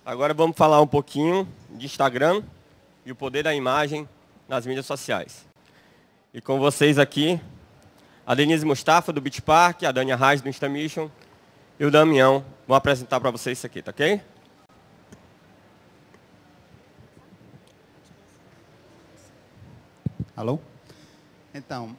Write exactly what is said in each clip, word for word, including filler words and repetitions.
Agora vamos falar um pouquinho de Instagram e o poder da imagem nas mídias sociais. E com vocês aqui, a Denise Mustafa, do Beach Park, a Dania Reis, do Instamission, e o Damião vão apresentar para vocês isso aqui, tá ok? Alô? Então,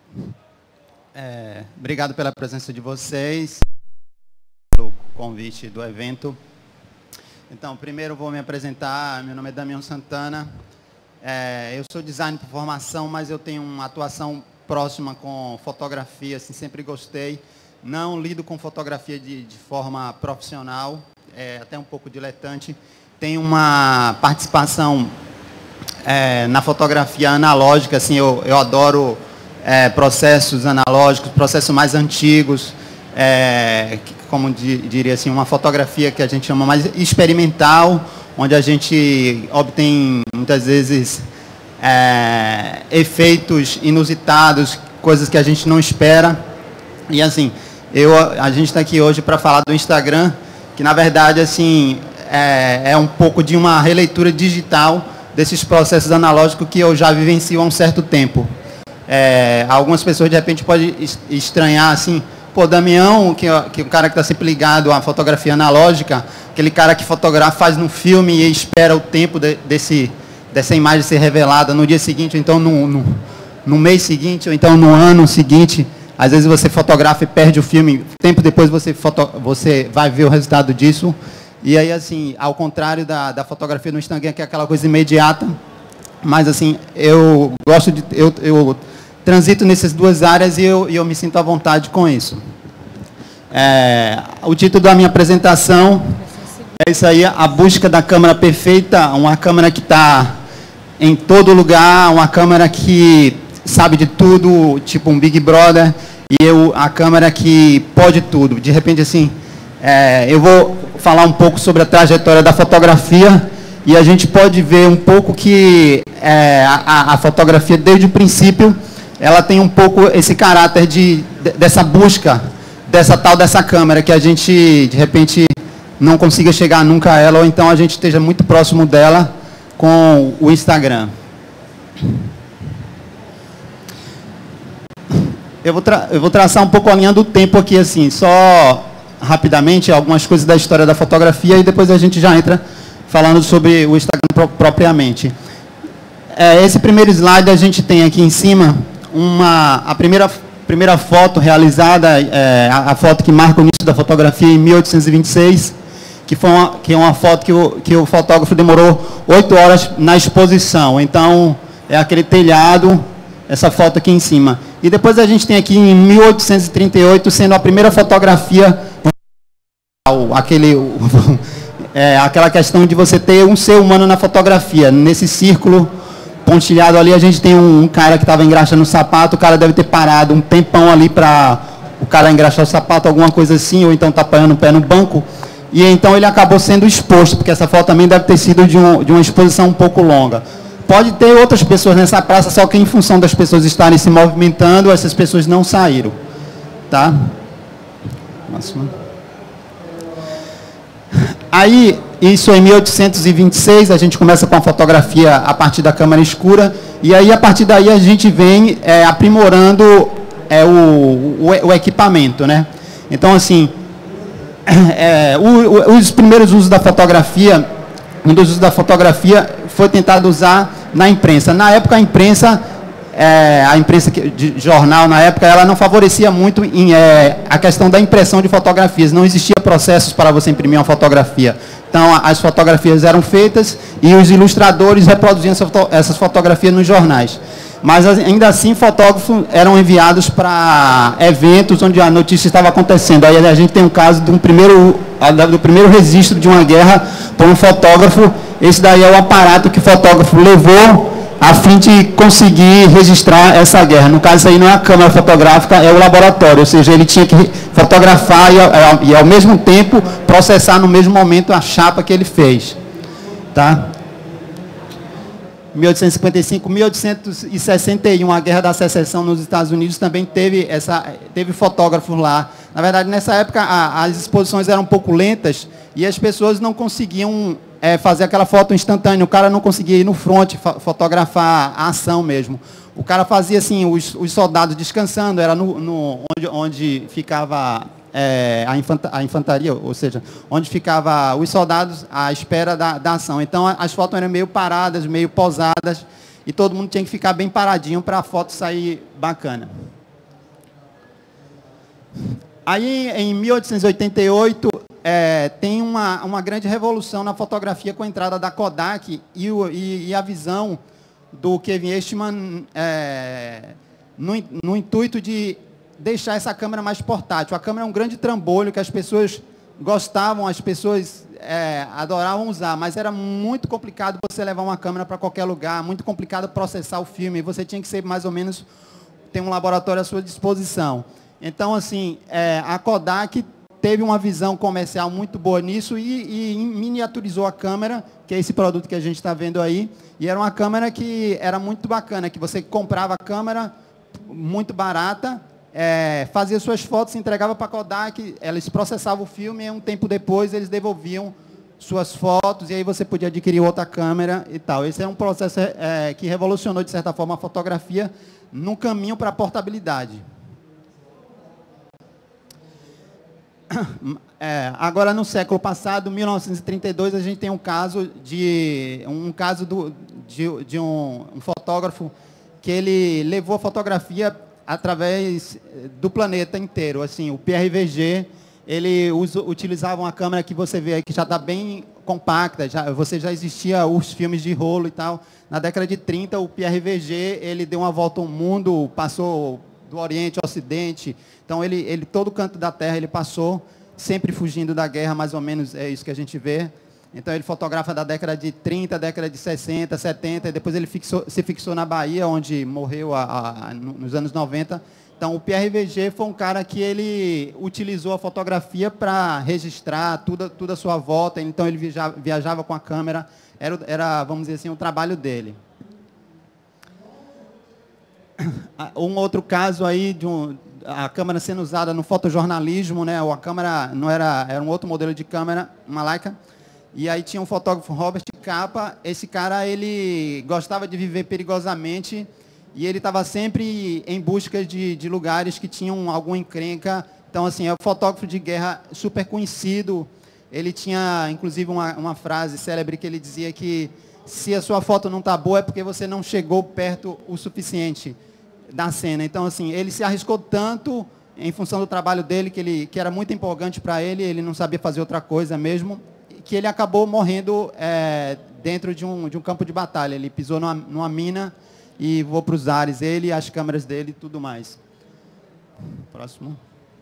é, obrigado pela presença de vocês, pelo convite do evento. Então, primeiro vou me apresentar, meu nome é Damião Santana, é, eu sou designer por formação, mas eu tenho uma atuação próxima com fotografia, assim, sempre gostei. Não lido com fotografia de, de forma profissional, é, até um pouco diletante. Tenho uma participação é, na fotografia analógica, assim, eu, eu adoro é, processos analógicos, processos mais antigos, é, como di, diria assim, uma fotografia que a gente chama mais experimental, onde a gente obtém, muitas vezes, é, efeitos inusitados, coisas que a gente não espera. E, assim, eu, a gente está aqui hoje para falar do Instagram, que, na verdade, assim, é, é um pouco de uma releitura digital desses processos analógicos que eu já vivencio há um certo tempo. É, algumas pessoas, de repente, podem estranhar, assim, pô, Damião, que, que o cara que está sempre ligado à fotografia analógica, aquele cara que fotografa, faz no filme e espera o tempo de, desse, dessa imagem ser revelada no dia seguinte, ou então no, no, no mês seguinte, ou então no ano seguinte. Às vezes você fotografa e perde o filme, tempo depois você, foto, você vai ver o resultado disso. E aí, assim, ao contrário da, da fotografia no Instagram, que é aquela coisa imediata, mas, assim, eu gosto de... Eu, eu transito nessas duas áreas e eu, e eu me sinto à vontade com isso. É, o título da minha apresentação é isso aí, a busca da câmera perfeita, uma câmera que está em todo lugar, uma câmera que sabe de tudo, tipo um Big Brother, e eu, a câmera que pode tudo. De repente, assim, é, eu vou falar um pouco sobre a trajetória da fotografia e a gente pode ver um pouco que é, a, a fotografia, desde o princípio, ela tem um pouco esse caráter de, dessa busca, dessa tal dessa câmera, que a gente, de repente, não consiga chegar nunca a ela, ou então a gente esteja muito próximo dela com o Instagram. Eu vou, tra eu vou traçar um pouco a linha do tempo aqui, assim, só rapidamente, algumas coisas da história da fotografia, e depois a gente já entra falando sobre o Instagram pro propriamente. É, esse primeiro slide a gente tem aqui em cima, uma, a primeira, primeira foto realizada, é, a, a foto que marca o início da fotografia em mil oitocentos e vinte e seis, que, foi uma, que é uma foto que o, que o fotógrafo demorou oito horas na exposição. Então, é aquele telhado, essa foto aqui em cima. E depois a gente tem aqui em mil oitocentos e trinta e oito, sendo a primeira fotografia, aquele, é, aquela questão de você ter um ser humano na fotografia. Nesse círculo pontilhado ali, a gente tem um, um cara que estava engraxando o sapato, o cara deve ter parado um tempão ali para o cara engraxar o sapato, alguma coisa assim, ou então está apanhando o pé no banco. E então ele acabou sendo exposto, porque essa foto também deve ter sido de, um, de uma exposição um pouco longa. Pode ter outras pessoas nessa praça, só que em função das pessoas estarem se movimentando, essas pessoas não saíram. Tá? Próxima. Aí, isso em mil oitocentos e vinte e seis, a gente começa com a fotografia a partir da câmera escura, e aí a partir daí a gente vem é, aprimorando é, o, o, o equipamento, né? Então, assim, é, o, o, os primeiros usos da fotografia, um dos usos da fotografia foi tentado usar na imprensa. Na época, a imprensa, é, a imprensa de jornal, na época, ela não favorecia muito em, é, a questão da impressão de fotografias. Não existia processos para você imprimir uma fotografia. Então, as fotografias eram feitas e os ilustradores reproduziam essa foto, essas fotografias nos jornais. Mas, ainda assim, fotógrafos eram enviados para eventos onde a notícia estava acontecendo. Aí a gente tem um caso de um primeiro, do primeiro registro de uma guerra por um fotógrafo. Esse daí é o aparato que o fotógrafo levou a fim de conseguir registrar essa guerra. No caso, isso aí não é a câmera fotográfica, é o laboratório. Ou seja, ele tinha que fotografar e, e ao mesmo tempo, processar no mesmo momento a chapa que ele fez. Tá? mil oitocentos e cinquenta e cinco, mil oitocentos e sessenta e um, a Guerra da Secessão nos Estados Unidos, também teve, essa, teve fotógrafos lá. Na verdade, nessa época, a, as exposições eram um pouco lentas e as pessoas não conseguiam é, fazer aquela foto instantânea. O cara não conseguia ir no front, fotografar a ação mesmo. O cara fazia assim, os, os soldados descansando, era no, no, onde, onde ficava é, a, infanta, a infantaria, ou seja, onde ficava os soldados à espera da, da ação. Então, as fotos eram meio paradas, meio posadas, e todo mundo tinha que ficar bem paradinho para a foto sair bacana. Aí, em mil oitocentos e oitenta e oito, é, tem uma, uma grande revolução na fotografia com a entrada da Kodak e, o, e, e a visão do Kevin Eastman é, no, no intuito de deixar essa câmera mais portátil. A câmera é um grande trambolho que as pessoas gostavam, as pessoas é, adoravam usar, mas era muito complicado você levar uma câmera para qualquer lugar, muito complicado processar o filme, você tinha que ser mais ou menos, ter um laboratório à sua disposição. Então, assim, é, a Kodak teve uma visão comercial muito boa nisso e, e miniaturizou a câmera, que é esse produto que a gente está vendo aí, e era uma câmera que era muito bacana, que você comprava a câmera muito barata, é, fazia suas fotos, entregava para a Kodak, eles processavam o filme e um tempo depois eles devolviam suas fotos e aí você podia adquirir outra câmera e tal. Esse é um processo é, que revolucionou, de certa forma, a fotografia no caminho para a portabilidade. É, agora, no século passado, mil novecentos e trinta e dois, a gente tem um caso de um caso do, de, de um, um fotógrafo que ele levou a fotografia através do planeta inteiro. Assim, o P R V G, ele usa, utilizava uma câmera que você vê aí que já está bem compacta, já, você já existia os filmes de rolo e tal. Na década de trinta, o P R V G ele deu uma volta ao mundo, passou do Oriente ao Ocidente. Então, ele, ele, todo canto da Terra ele passou, sempre fugindo da guerra, mais ou menos é isso que a gente vê. Então, ele fotografa da década de trinta, década de sessenta, setenta, e depois ele fixou, se fixou na Bahia, onde morreu a, a, nos anos noventa. Então, o P R V G foi um cara que ele utilizou a fotografia para registrar tudo, tudo à sua volta. Então, ele viajava, viajava com a câmera, era, era, vamos dizer assim, o trabalho dele. Um outro caso aí de um, a câmera sendo usada no fotojornalismo, né? A câmera não era, era um outro modelo de câmera, uma Leica. E aí tinha um fotógrafo, Robert Capa. Esse cara ele gostava de viver perigosamente e ele estava sempre em busca de, de lugares que tinham alguma encrenca. Então, assim, é um fotógrafo de guerra super conhecido. Ele tinha, inclusive, uma, uma frase célebre que ele dizia que se a sua foto não está boa é porque você não chegou perto o suficiente da cena. Então, assim, ele se arriscou tanto em função do trabalho dele, que, ele, que era muito empolgante para ele, ele não sabia fazer outra coisa mesmo, que ele acabou morrendo é, dentro de um, de um campo de batalha. Ele pisou numa, numa mina e voou para os ares, ele, as câmeras dele e tudo mais. Próximo.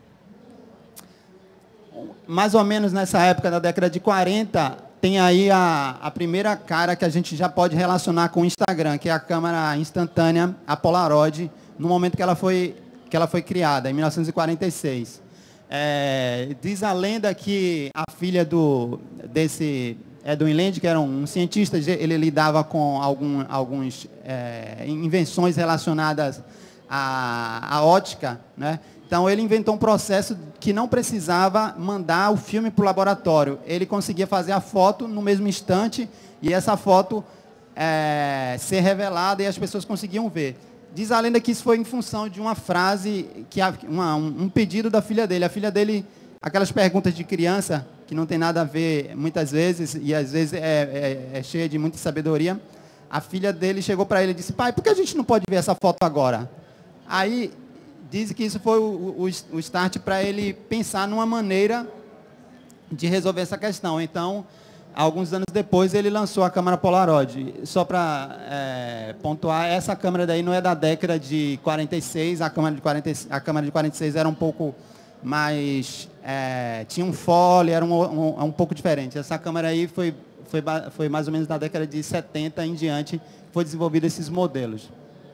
Mais ou menos nessa época, da década de quarenta, tem aí a, a primeira cara que a gente já pode relacionar com o Instagram, que é a câmera instantânea, a Polaroid, no momento que ela foi, que ela foi criada, em mil novecentos e quarenta e seis. É, diz a lenda que a filha do, desse Edwin Land, que era um, um cientista, ele lidava com algum, alguns é, invenções relacionadas à, à ótica, né? Então, ele inventou um processo que não precisava mandar o filme para o laboratório. Ele conseguia fazer a foto no mesmo instante e essa foto é, ser revelada e as pessoas conseguiam ver. Diz a lenda que isso foi em função de uma frase, que uma, um pedido da filha dele. A filha dele, aquelas perguntas de criança, que não tem nada a ver muitas vezes, e às vezes é, é, é cheia de muita sabedoria, a filha dele chegou para ele e disse: pai, por que a gente não pode ver essa foto agora? Aí diz que isso foi o, o, o start para ele pensar numa maneira de resolver essa questão. Então, alguns anos depois, ele lançou a câmera Polaroid. Só para é, pontuar, essa câmera daí não é da década de quarenta e seis, a câmera de quarenta, a câmera de quarenta e seis era um pouco mais... É, tinha um fole, era um, um, um pouco diferente. Essa câmera aí foi, foi, foi mais ou menos da década de setenta em diante, foi desenvolvido esses modelos.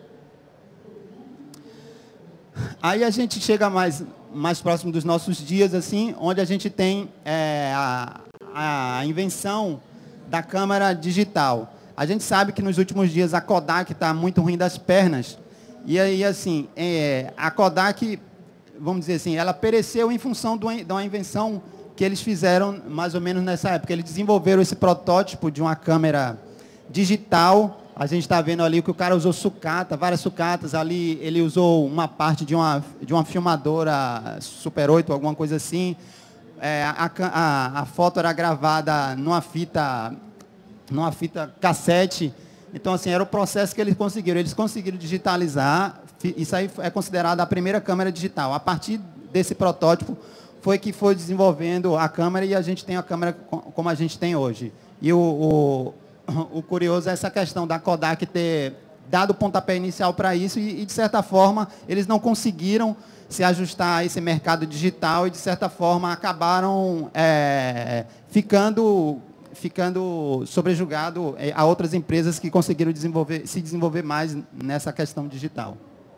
Aí a gente chega mais, mais próximo dos nossos dias, assim, onde a gente tem é, a, a invenção da câmera digital. A gente sabe que nos últimos dias a Kodak está muito ruim das pernas. E aí, assim, é, a Kodak, vamos dizer assim, ela pereceu em função de uma invenção que eles fizeram mais ou menos nessa época. Eles desenvolveram esse protótipo de uma câmera digital. A gente está vendo ali que o cara usou sucata, várias sucatas. Ali ele usou uma parte de uma, de uma filmadora Super oito, alguma coisa assim. É, a, a, a foto era gravada numa fita, numa fita cassete. Então, assim, era o processo que eles conseguiram. Eles conseguiram digitalizar. Isso aí é considerado a primeira câmera digital. A partir desse protótipo foi que foi desenvolvendo a câmera e a gente tem a câmera como a gente tem hoje. E o, o, o curioso é essa questão da Kodak ter dado o pontapé inicial para isso e, e, de certa forma, eles não conseguiram se ajustar a esse mercado digital e, de certa forma, acabaram é, ficando, ficando sobrejugado a outras empresas que conseguiram desenvolver, se desenvolver mais nessa questão digital.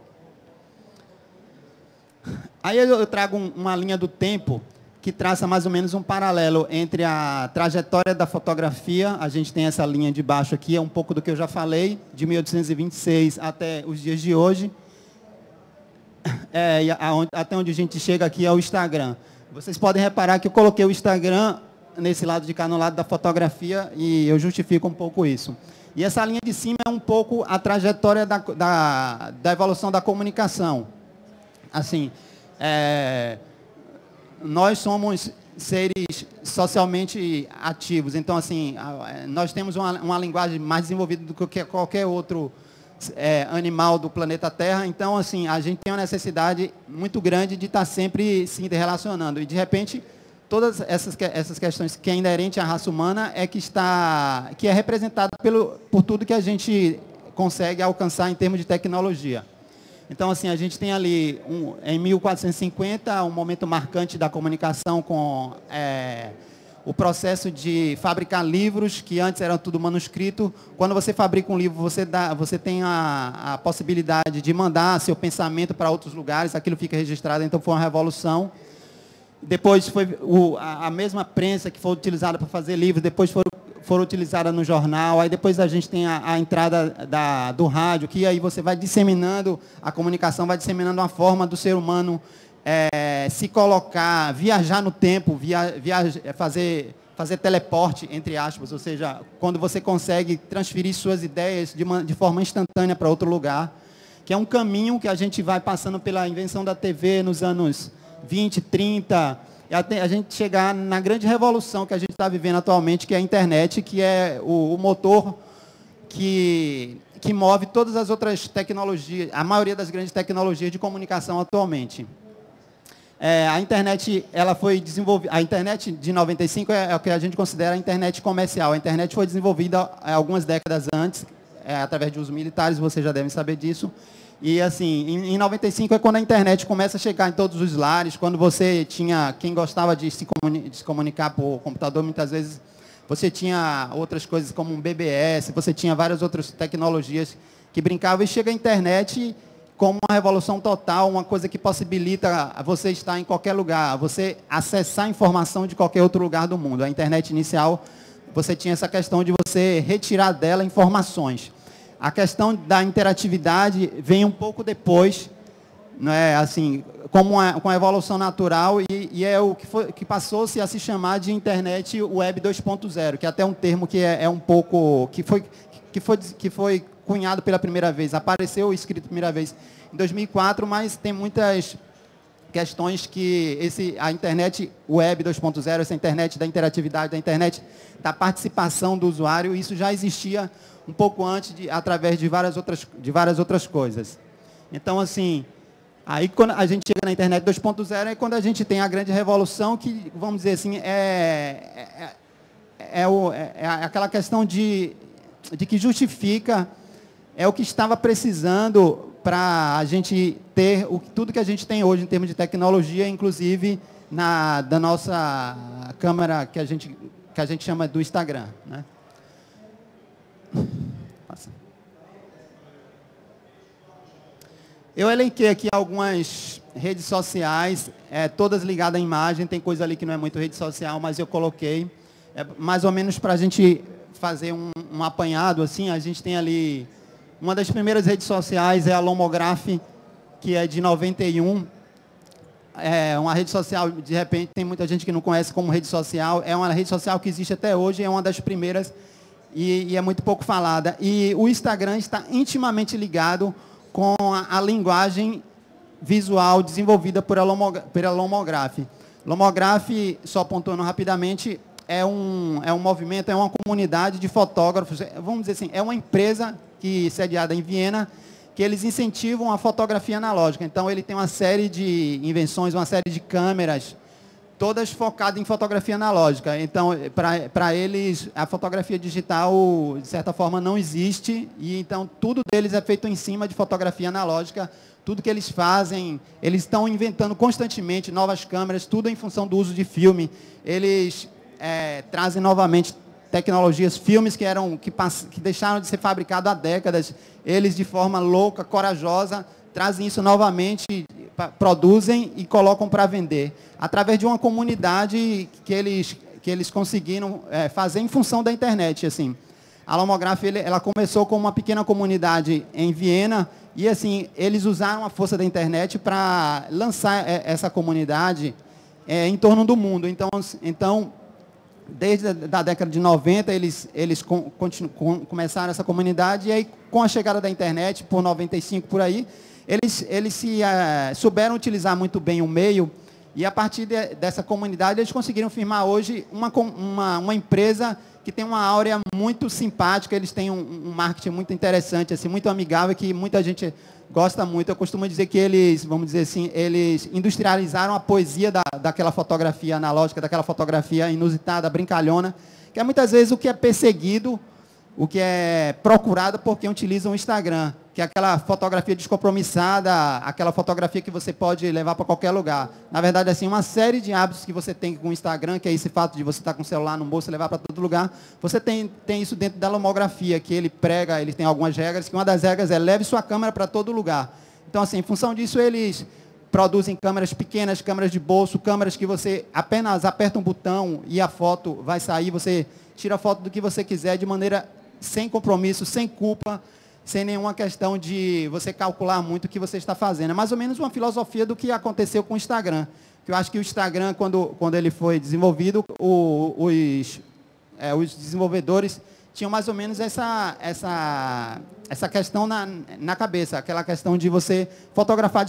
Aí eu trago uma linha do tempo que traça mais ou menos um paralelo entre a trajetória da fotografia. A gente tem essa linha de baixo aqui, é um pouco do que eu já falei, de mil oitocentos e vinte e seis até os dias de hoje. É, até onde a gente chega aqui é o Instagram. Vocês podem reparar que eu coloquei o Instagram nesse lado de cá, no lado da fotografia, e eu justifico um pouco isso. E essa linha de cima é um pouco a trajetória da, da, da evolução da comunicação. Assim, é, nós somos seres socialmente ativos, então, assim, nós temos uma, uma linguagem mais desenvolvida do que qualquer outro é, animal do planeta Terra, então, assim, a gente tem uma necessidade muito grande de estar sempre se interrelacionando, e, de repente, todas essas, essas questões que é inerente à raça humana é que, está, que é representada pelo, por tudo que a gente consegue alcançar em termos de tecnologia. Então, assim, a gente tem ali, um, em mil quatrocentos e cinquenta, um momento marcante da comunicação com é, o processo de fabricar livros, que antes era tudo manuscrito. Quando você fabrica um livro, você, dá, você tem a, a possibilidade de mandar seu pensamento para outros lugares, aquilo fica registrado, então foi uma revolução. Depois foi o, a, a mesma prensa que foi utilizada para fazer livros, depois foram foram utilizadas no jornal, aí depois a gente tem a, a entrada da, do rádio, que aí você vai disseminando, a comunicação vai disseminando uma forma do ser humano é, se colocar, viajar no tempo, via, viaja, fazer, fazer teleporte, entre aspas, ou seja, quando você consegue transferir suas ideias de, uma, de forma instantânea para outro lugar, que é um caminho que a gente vai passando pela invenção da T V nos anos vinte, trinta, até a gente chegar na grande revolução que a gente está vivendo atualmente, que é a internet, que é o, o motor que, que move todas as outras tecnologias, a maioria das grandes tecnologias de comunicação atualmente. É, a internet, ela foi desenvolvida, a internet de noventa e cinco é, é o que a gente considera a internet comercial. A internet foi desenvolvida há algumas décadas antes, é, através de usos militares, vocês já devem saber disso. E, assim, em, em noventa e cinco é quando a internet começa a chegar em todos os lares, quando você tinha, quem gostava de se, comuni de se comunicar por computador, muitas vezes você tinha outras coisas como um B B S, você tinha várias outras tecnologias que brincavam, e chega a internet como uma revolução total, uma coisa que possibilita você estar em qualquer lugar, você acessar informação de qualquer outro lugar do mundo. A internet inicial, você tinha essa questão de você retirar dela informações. A questão da interatividade vem um pouco depois, não é, assim, como uma, com a evolução natural, e, e é o que, foi, que passou-se a se chamar de internet web dois ponto zero, que é até um termo que é, é um pouco, que foi, que, foi, que foi cunhado pela primeira vez, apareceu escrito pela primeira vez em dois mil e quatro, mas tem muitas questões que esse, a internet web dois ponto zero, essa internet da interatividade, da internet da participação do usuário, isso já existia um pouco antes, de, através de várias, outras, de várias outras coisas. Então, assim, aí quando a gente chega na internet dois ponto zero é quando a gente tem a grande revolução que, vamos dizer assim, é, é, é, o, é aquela questão de, de que justifica, é o que estava precisando para a gente ter o, tudo que a gente tem hoje em termos de tecnologia, inclusive na, da nossa câmera que a gente, que a gente chama do Instagram, né? Eu elenquei aqui algumas redes sociais, é, todas ligadas à imagem, tem coisa ali que não é muito rede social, mas eu coloquei, é, mais ou menos para a gente fazer um, um apanhado, assim, a gente tem ali, uma das primeiras redes sociais é a Lomograph, que é de noventa e um, é uma rede social, de repente, tem muita gente que não conhece como rede social. É uma rede social que existe até hoje, é uma das primeiras e, e é muito pouco falada. E o Instagram está intimamente ligado com a, a linguagem visual desenvolvida por pela Lomograph. Lomograph, só pontuando rapidamente, é um, é um movimento, é uma comunidade de fotógrafos, vamos dizer assim, é uma empresa que sediada em Viena, que eles incentivam a fotografia analógica. Então, ele tem uma série de invenções, uma série de câmeras, todas focadas em fotografia analógica. Então, para eles, a fotografia digital, de certa forma, não existe, e então tudo deles é feito em cima de fotografia analógica. Tudo que eles fazem, eles estão inventando constantemente novas câmeras, tudo em função do uso de filme. Eles é, trazem novamente tecnologias, filmes que, eram, que, pass, que deixaram de ser fabricados há décadas. Eles, de forma louca, corajosa, trazem isso novamente, produzem e colocam para vender. Através de uma comunidade que eles, que eles conseguiram é, fazer em função da internet. Assim. A Lomograph, ele, ela começou com uma pequena comunidade em Viena, e assim, eles usaram a força da internet para lançar essa comunidade é, em torno do mundo. Então, então desde a da década de noventa, eles, eles com, continu, com, começaram essa comunidade, e aí, com a chegada da internet, por noventa e cinco, por aí, eles, eles se, uh, souberam utilizar muito bem o meio, e a partir de, dessa comunidade, eles conseguiram firmar hoje uma, uma, uma empresa que tem uma áurea muito simpática, eles têm um, um marketing muito interessante, assim, muito amigável, que muita gente gosta muito. Eu costumo dizer que eles, vamos dizer assim, eles industrializaram a poesia da, daquela fotografia analógica, daquela fotografia inusitada, brincalhona, que é muitas vezes o que é perseguido, o que é procurado por quem utiliza o Instagram, que é aquela fotografia descompromissada, aquela fotografia que você pode levar para qualquer lugar. Na verdade, assim, uma série de hábitos que você tem com o Instagram, que é esse fato de você estar com o celular no bolso e levar para todo lugar, você tem, tem isso dentro da Lomografia, que ele prega, ele tem algumas regras, que uma das regras é leve sua câmera para todo lugar. Então, assim, em função disso, eles produzem câmeras pequenas, câmeras de bolso, câmeras que você apenas aperta um botão e a foto vai sair, você tira a foto do que você quiser de maneira sem compromisso, sem culpa, sem nenhuma questão de você calcular muito o que você está fazendo. É mais ou menos uma filosofia do que aconteceu com o Instagram. Que eu acho que o Instagram, quando, quando ele foi desenvolvido, o, os, é, os desenvolvedores tinham mais ou menos essa, essa, essa questão na, na cabeça, aquela questão de você fotografar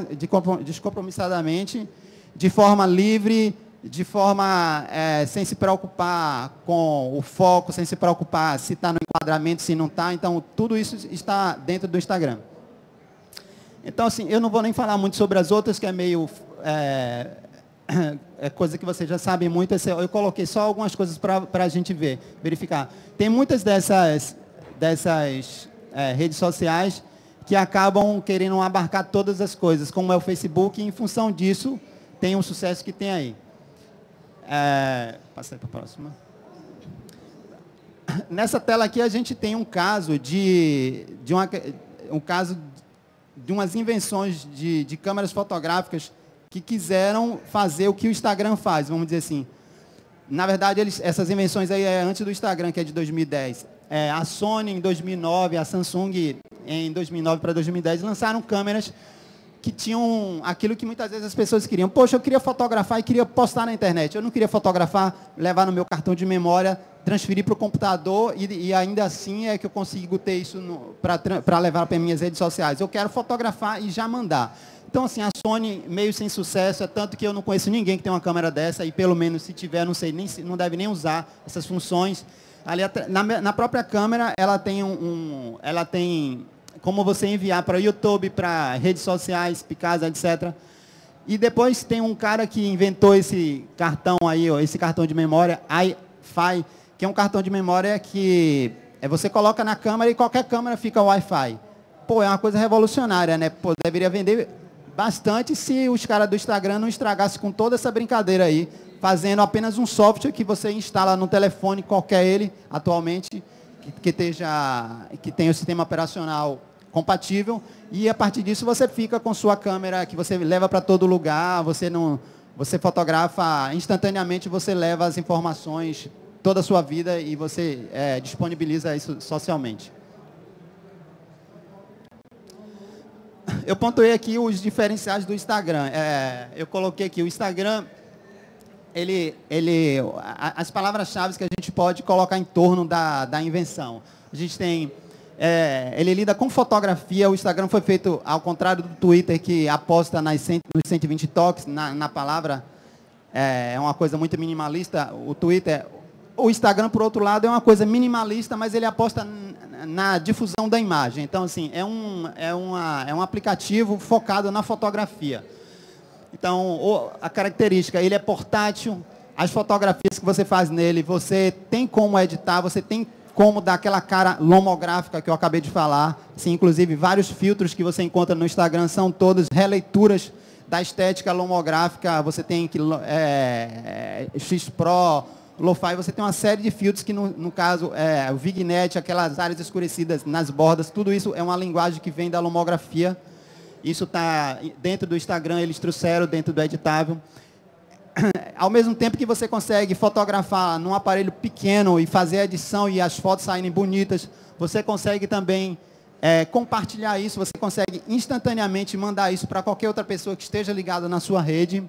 descompromissadamente, de forma livre, de forma é, sem se preocupar com o foco, sem se preocupar se está no enquadramento, se não está. Então, tudo isso está dentro do Instagram. Então, assim, eu não vou nem falar muito sobre as outras, que é meio... É, é coisa que vocês já sabem muito. Eu coloquei só algumas coisas para a gente ver, verificar. Tem muitas dessas, dessas é, redes sociais que acabam querendo abarcar todas as coisas, como é o Facebook, e, em função disso, tem um sucesso que tem aí. É, passei para a próxima. Nessa tela aqui a gente tem um caso de, de uma, um caso de umas invenções de, de câmeras fotográficas que quiseram fazer o que o Instagram faz, vamos dizer assim. Na verdade, eles, essas invenções aí é antes do Instagram, que é de dois mil e dez. É, a Sony em dois mil e nove, a Samsung em dois mil e nove para dois mil e dez lançaram câmeras que tinham aquilo que muitas vezes as pessoas queriam. Poxa, eu queria fotografar e queria postar na internet. Eu não queria fotografar, levar no meu cartão de memória, transferir para o computador e, e ainda assim é que eu consigo ter isso para levar para minhas redes sociais. Eu quero fotografar e já mandar. Então, assim, a Sony meio sem sucesso, é tanto que eu não conheço ninguém que tem uma câmera dessa, e pelo menos se tiver, não sei, nem, não deve nem usar essas funções. Ali, na, na própria câmera, ela tem um, um ela tem como você enviar para o YouTube, para redes sociais, Picasa, etcétera. E depois tem um cara que inventou esse cartão aí, ó, esse cartão de memória, Wi-Fi, que é um cartão de memória que é, você coloca na câmera e qualquer câmera fica Wi-Fi. Pô, é uma coisa revolucionária, né? Pô, deveria vender bastante se os caras do Instagram não estragassem com toda essa brincadeira aí, fazendo apenas um software que você instala no telefone, qualquer ele, atualmente, que, que, esteja, que tenha o sistema operacional compatível, e a partir disso você fica com sua câmera que você leva para todo lugar, você não, você fotografa instantaneamente, você leva as informações toda a sua vida e você é, disponibiliza isso socialmente. eu pontuei aqui os diferenciais do Instagram. É, eu coloquei aqui o Instagram, ele, ele, as palavras-chave que a gente pode colocar em torno da, da invenção. A gente tem, é, ele lida com fotografia. O Instagram foi feito ao contrário do Twitter, que aposta nas cento, nos cento e vinte toques na, na palavra. É uma coisa muito minimalista. O Twitter, o Instagram, por outro lado, é uma coisa minimalista, mas ele aposta na difusão da imagem. Então, assim, é um, é uma, é um aplicativo focado na fotografia. Então, a característica, ele é portátil, as fotografias que você faz nele, você tem como editar, você tem como dar aquela cara lomográfica que eu acabei de falar. Assim, inclusive, vários filtros que você encontra no Instagram são todos releituras da estética lomográfica. Você tem que é, X Pro, Lo-Fi, você tem uma série de filtros que, no, no caso, é, o Vignette, aquelas áreas escurecidas nas bordas, tudo isso é uma linguagem que vem da lomografia. Isso está dentro do Instagram, eles trouxeram dentro do editável. Ao mesmo tempo que você consegue fotografar num aparelho pequeno e fazer a edição e as fotos saírem bonitas, você consegue também é, compartilhar isso, você consegue instantaneamente mandar isso para qualquer outra pessoa que esteja ligada na sua rede.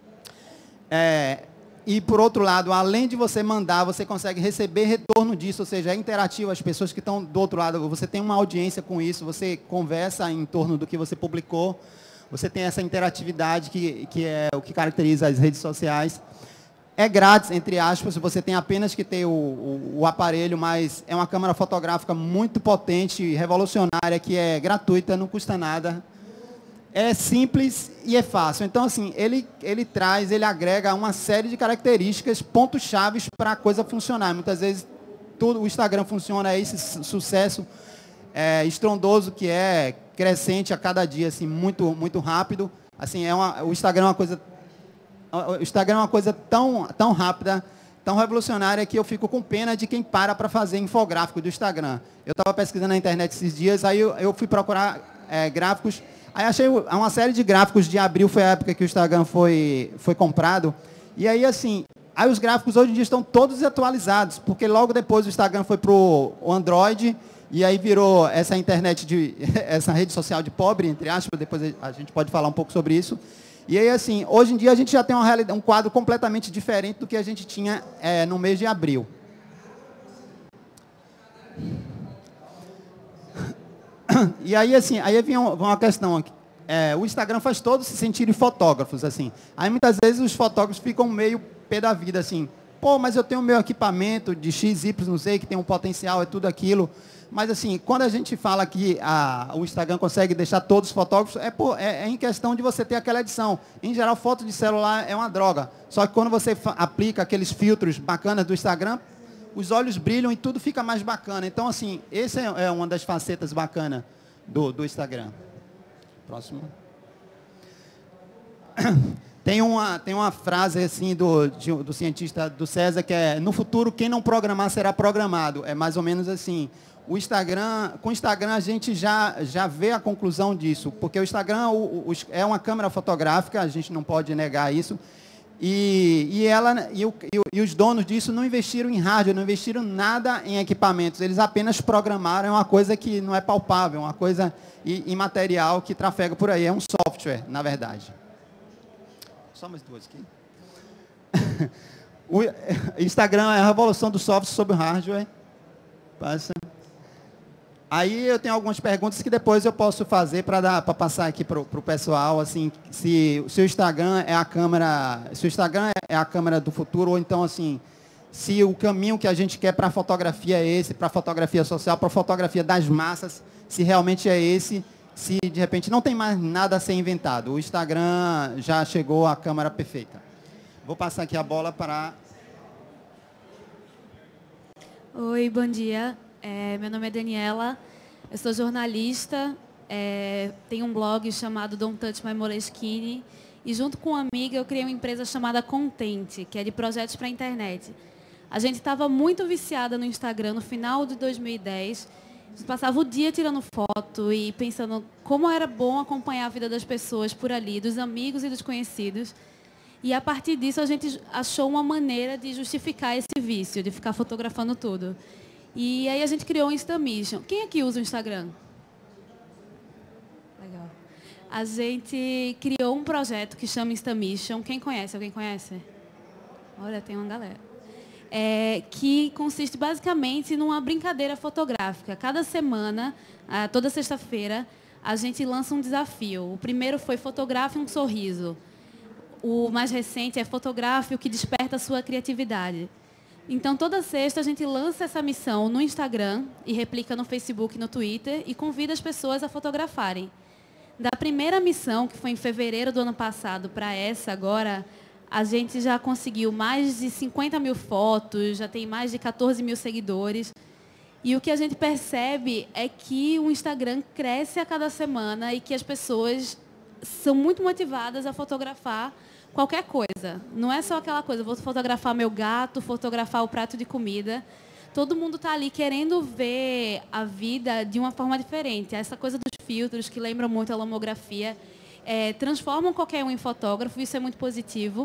É, E, por outro lado, além de você mandar, você consegue receber retorno disso, ou seja, é interativo, as pessoas que estão do outro lado, você tem uma audiência com isso, você conversa em torno do que você publicou, você tem essa interatividade que, que é o que caracteriza as redes sociais. É grátis, entre aspas, você tem apenas que ter o, o, o aparelho, mas é uma câmera fotográfica muito potente e revolucionária, que é gratuita, não custa nada. É simples e é fácil. Então, assim, ele, ele traz, ele agrega uma série de características, pontos-chave para a coisa funcionar. Muitas vezes, tudo, o Instagram funciona, é esse sucesso é, estrondoso que é crescente a cada dia, assim, muito, muito rápido. Assim, é uma, o Instagram é uma coisa, o Instagram é uma coisa tão, tão rápida, tão revolucionária, que eu fico com pena de quem para para fazer infográfico do Instagram. Eu estava pesquisando na internet esses dias, aí eu, eu fui procurar é, gráficos. Aí achei uma série de gráficos de abril, foi a época que o Instagram foi, foi comprado. E aí, assim, aí os gráficos hoje em dia estão todos atualizados, porque logo depois o Instagram foi para o Android, e aí virou essa internet, de, essa rede social de pobre, entre aspas, depois a gente pode falar um pouco sobre isso. E aí, assim, hoje em dia a gente já tem uma realidade, um quadro completamente diferente do que a gente tinha é, no mês de abril. E aí, assim, aí vem uma questão aqui. É, o Instagram faz todos se sentirem fotógrafos, assim. Aí, muitas vezes, os fotógrafos ficam meio pé da vida, assim. Pô, mas eu tenho meu equipamento de X, Y, não sei, que tem um potencial, é tudo aquilo. Mas, assim, quando a gente fala que a, o Instagram consegue deixar todos fotógrafos, é, por, é, é em questão de você ter aquela edição. Em geral, foto de celular é uma droga. Só que quando você aplica aqueles filtros bacanas do Instagram, os olhos brilham e tudo fica mais bacana. Então, assim, essa é uma das facetas bacanas do, do Instagram. Próximo. Tem uma, tem uma frase assim do, de, do cientista do César, que é: no futuro, quem não programar será programado. É mais ou menos assim. O Instagram, com o Instagram a gente já, já vê a conclusão disso, porque o Instagram o, o, é uma câmera fotográfica, a gente não pode negar isso. E, e, ela, e, o, e os donos disso não investiram em hardware, não investiram nada em equipamentos. Eles apenas programaram uma coisa que não é palpável, uma coisa imaterial que trafega por aí. É um software, na verdade. Só mais duas aqui. O Instagram é a revolução do software sobre o hardware. Passa. Aí eu tenho algumas perguntas que depois eu posso fazer para passar aqui para o pessoal, assim, se, se o Instagram é a câmera, se o Instagram é a câmera do futuro, ou então, assim, se o caminho que a gente quer para a fotografia é esse, para a fotografia social, para a fotografia das massas, se realmente é esse, se de repente não tem mais nada a ser inventado. O Instagram já chegou à câmera perfeita. Vou passar aqui a bola para... Oi, bom dia. É, meu nome é Daniela, eu sou jornalista, é, tenho um blog chamado Don't Touch My Moleskine, e junto com uma amiga eu criei uma empresa chamada Contente, que é de projetos para a internet. A gente estava muito viciada no Instagram no final de dois mil e dez, a gente passava o dia tirando foto e pensando como era bom acompanhar a vida das pessoas por ali, dos amigos e dos conhecidos. E a partir disso a gente achou uma maneira de justificar esse vício, de ficar fotografando tudo. E aí a gente criou o InstaMission. Quem aqui usa o Instagram? Legal. a gente criou um projeto que chama InstaMission. Quem conhece? Alguém conhece? Olha, tem uma galera. É, que consiste basicamente numa brincadeira fotográfica. Cada semana, toda sexta-feira, a gente lança um desafio. O primeiro foi Fotografe um Sorriso. O mais recente é Fotografe o que desperta a sua criatividade. Então, toda sexta, a gente lança essa missão no Instagram e replica no Facebook e no Twitter e convida as pessoas a fotografarem. Da primeira missão, que foi em fevereiro do ano passado, para essa agora, a gente já conseguiu mais de cinquenta mil fotos, já tem mais de quatorze mil seguidores. E o que a gente percebe é que o Instagram cresce a cada semana e que as pessoas são muito motivadas a fotografar qualquer coisa. Não é só aquela coisa, vou fotografar meu gato, fotografar o prato de comida. Todo mundo está ali querendo ver a vida de uma forma diferente. Essa coisa dos filtros, que lembram muito a lomografia, é, transformam qualquer um em fotógrafo, isso é muito positivo.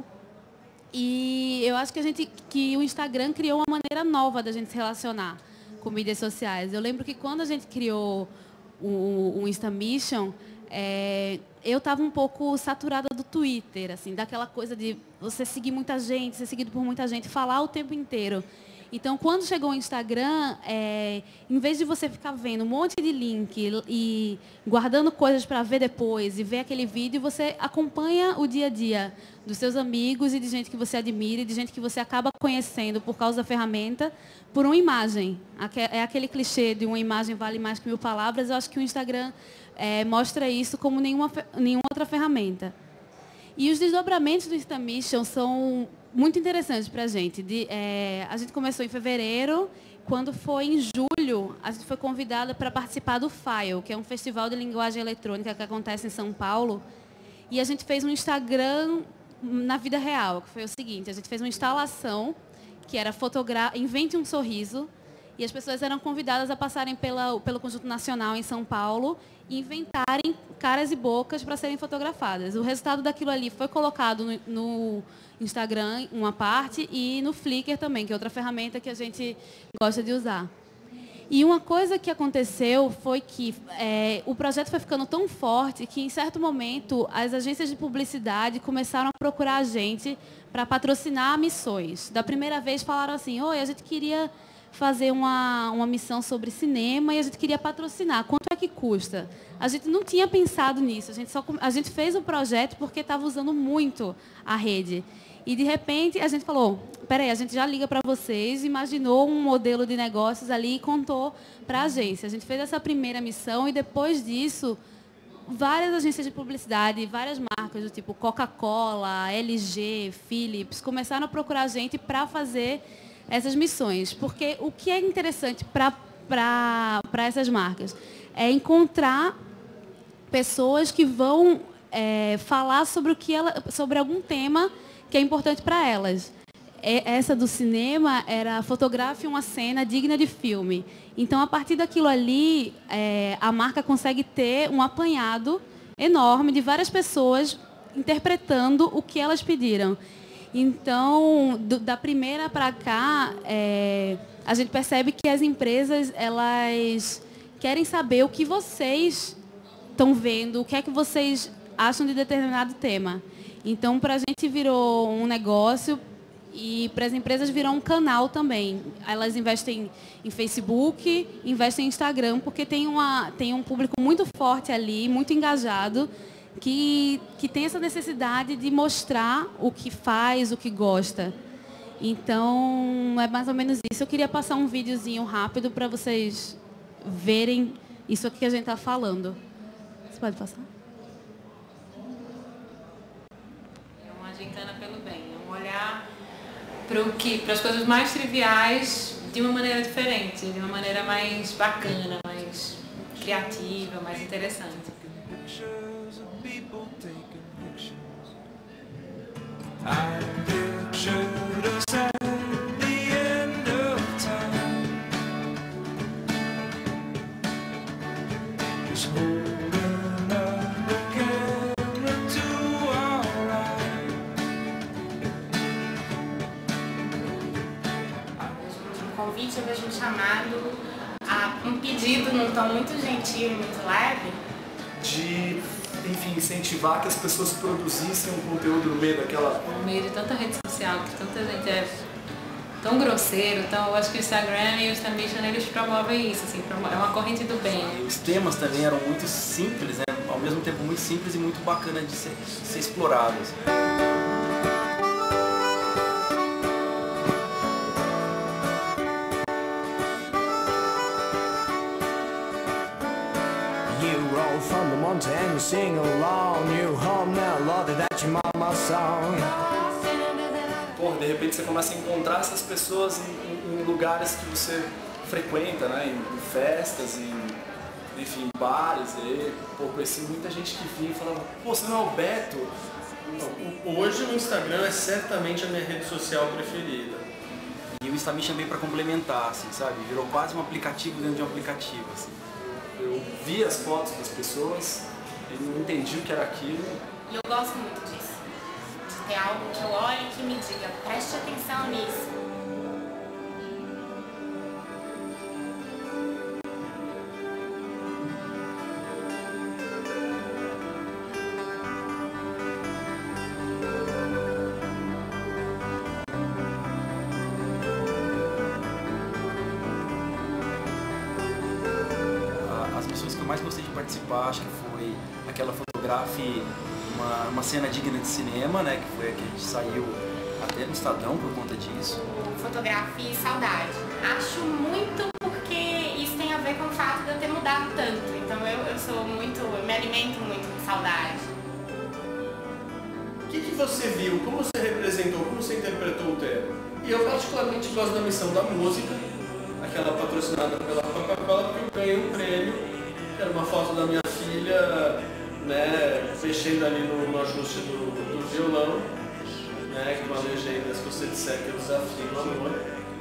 E eu acho que, a gente, que o Instagram criou uma maneira nova da gente se relacionar com mídias sociais. Eu lembro que quando a gente criou o, o InstaMission, é, eu estava um pouco saturada do Twitter, assim, daquela coisa de você seguir muita gente, ser seguido por muita gente, falar o tempo inteiro. Então, quando chegou o Instagram, é, em vez de você ficar vendo um monte de link e, e guardando coisas para ver depois e ver aquele vídeo, você acompanha o dia a dia dos seus amigos e de gente que você admira e de gente que você acaba conhecendo por causa da ferramenta por uma imagem. É aquele clichê de uma imagem vale mais que mil palavras. Eu acho que o Instagram é, mostra isso como nenhuma, nenhuma outra ferramenta. E os desdobramentos do InstaMission são muito interessantes para a gente. De, é, a gente começou em fevereiro, quando foi em julho, a gente foi convidada para participar do File, que é um festival de linguagem eletrônica que acontece em São Paulo. E a gente fez um Instagram na vida real, que foi o seguinte: a gente fez uma instalação que era fotogra- Invente um Sorriso, e as pessoas eram convidadas a passarem pela, pelo Conjunto Nacional em São Paulo e inventarem caras e bocas para serem fotografadas. O resultado daquilo ali foi colocado no, no Instagram, uma parte, e no Flickr também, que é outra ferramenta que a gente gosta de usar. E uma coisa que aconteceu foi que é, o projeto foi ficando tão forte que, em certo momento, as agências de publicidade começaram a procurar a gente para patrocinar missões. Da primeira vez, falaram assim: oi, a gente queria fazer uma, uma missão sobre cinema e a gente queria patrocinar. Quanto é que custa? A gente não tinha pensado nisso. A gente, só, a gente fez o projeto porque estava usando muito a rede. E, de repente, a gente falou: peraí, a gente já liga para vocês, imaginou um modelo de negócios ali e contou para a agência. A gente fez essa primeira missão e, depois disso, várias agências de publicidade, várias marcas do tipo Coca-Cola, L G, Philips, começaram a procurar a gente para fazer essas missões. Porque o que é interessante para essas marcas é encontrar pessoas que vão é, falar sobre, o que ela, sobre algum tema que é importante para elas. Essa do cinema era fotografe uma cena digna de filme. Então, a partir daquilo ali, é, a marca consegue ter um apanhado enorme de várias pessoas interpretando o que elas pediram. Então, do, da primeira para cá, é, a gente percebe que as empresas elas querem saber o que vocês estão vendo, o que é que vocês acham de determinado tema. Então, para a gente virou um negócio e para as empresas virou um canal também. Elas investem em Facebook, investem em Instagram, porque tem, uma, tem um público muito forte ali, muito engajado, que, que tem essa necessidade de mostrar o que faz, o que gosta. Então, é mais ou menos isso. Eu queria passar um videozinho rápido para vocês verem isso aqui que a gente está falando. Você pode passar? É uma gincana pelo bem. É um olhar para as coisas mais triviais de uma maneira diferente, de uma maneira mais bacana, mais criativa, mais interessante. Eu vejo um chamado a um pedido num tom muito gentil e muito leve de enfim, incentivar que as pessoas produzissem um conteúdo no meio daquela... No meio de tanta rede social, que tanta gente é tão grosseiro, então eu acho que o Instagram e o Instamission, eles promovem isso, assim, é uma corrente do bem. Os temas também eram muito simples, né? Ao mesmo tempo muito simples e muito bacana de ser, de ser explorados. From the mountain and you sing along, you home now, Lord, that's your mama's song. Porra, de repente você começa a encontrar essas pessoas em, em, em lugares que você frequenta, né? Em, em festas, em, enfim, em bares. E, pô, conheci muita gente que vinha e falava, pô, você não é o Beto? Hoje o Instagram é certamente a minha rede social preferida. E o Instamission veio para complementar, assim, sabe? Virou quase um aplicativo dentro de um aplicativo, assim. Eu vi as fotos das pessoas e não entendi o que era aquilo. E eu gosto muito disso. De ter algo que eu olhe e que me diga, preste atenção nisso. Mais gostei de participar, acho que foi aquela Fotografe, uma, uma cena digna de cinema, né, que foi a que a gente saiu até no Estadão por conta disso. Fotografe Saudade. Acho muito porque isso tem a ver com o fato de eu ter mudado tanto. Então eu, eu sou muito, eu me alimento muito de saudade. O que, que você viu? Como você representou? Como você interpretou o tema? E eu particularmente gosto da missão da música, aquela patrocinada pela Coca-Cola, porque eu ganhei um prêmio. Era uma foto da minha filha, né, mexendo ali no, no ajuste do, do violão, né, com uma legenda, se você disser que eu desafio o amor.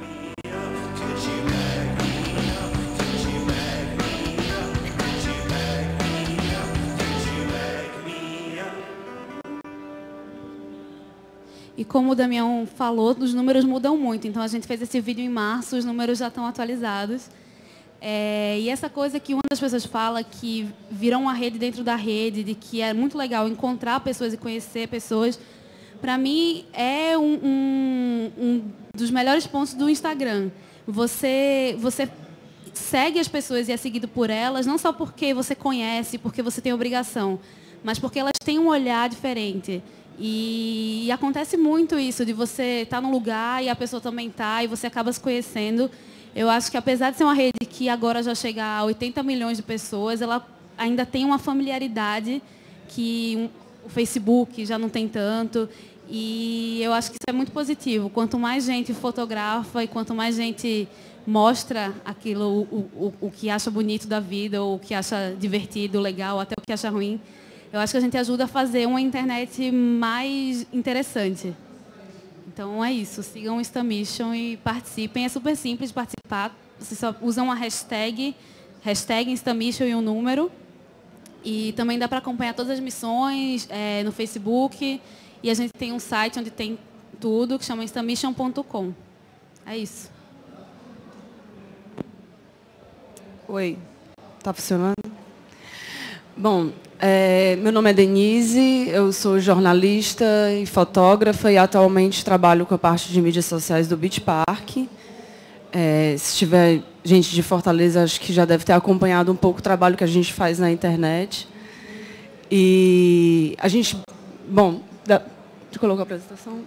E como o Damião falou, os números mudam muito. Então, a gente fez esse vídeo em março, os números já estão atualizados. É, e essa coisa que uma das pessoas fala, que virou uma rede dentro da rede, de que é muito legal encontrar pessoas e conhecer pessoas, para mim é um, um, um dos melhores pontos do Instagram. Você, você segue as pessoas e é seguido por elas, não só porque você conhece, porque você tem obrigação, mas porque elas têm um olhar diferente. E, e acontece muito isso, de você estar num lugar e a pessoa também está, e você acaba se conhecendo. Eu acho que, apesar de ser uma rede que agora já chega a oitenta milhões de pessoas, ela ainda tem uma familiaridade que o Facebook já não tem tanto. E eu acho que isso é muito positivo. Quanto mais gente fotografa e quanto mais gente mostra aquilo, o, o, o que acha bonito da vida, ou o que acha divertido, legal, até o que acha ruim, eu acho que a gente ajuda a fazer uma internet mais interessante. Então é isso, sigam o Instamission e participem. É super simples de participar. Vocês só usam uma hashtag, hashtag Instamission e um número. E também dá para acompanhar todas as missões é, no Facebook. E a gente tem um site onde tem tudo, que chama instamission ponto com. É isso. Oi, tá funcionando? Bom, é, meu nome é Denise, eu sou jornalista e fotógrafa e atualmente trabalho com a parte de mídias sociais do Beach Park. É, se tiver gente de Fortaleza, acho que já deve ter acompanhado um pouco o trabalho que a gente faz na internet. E a gente... Bom, dá, deixa eu colocar a apresentação.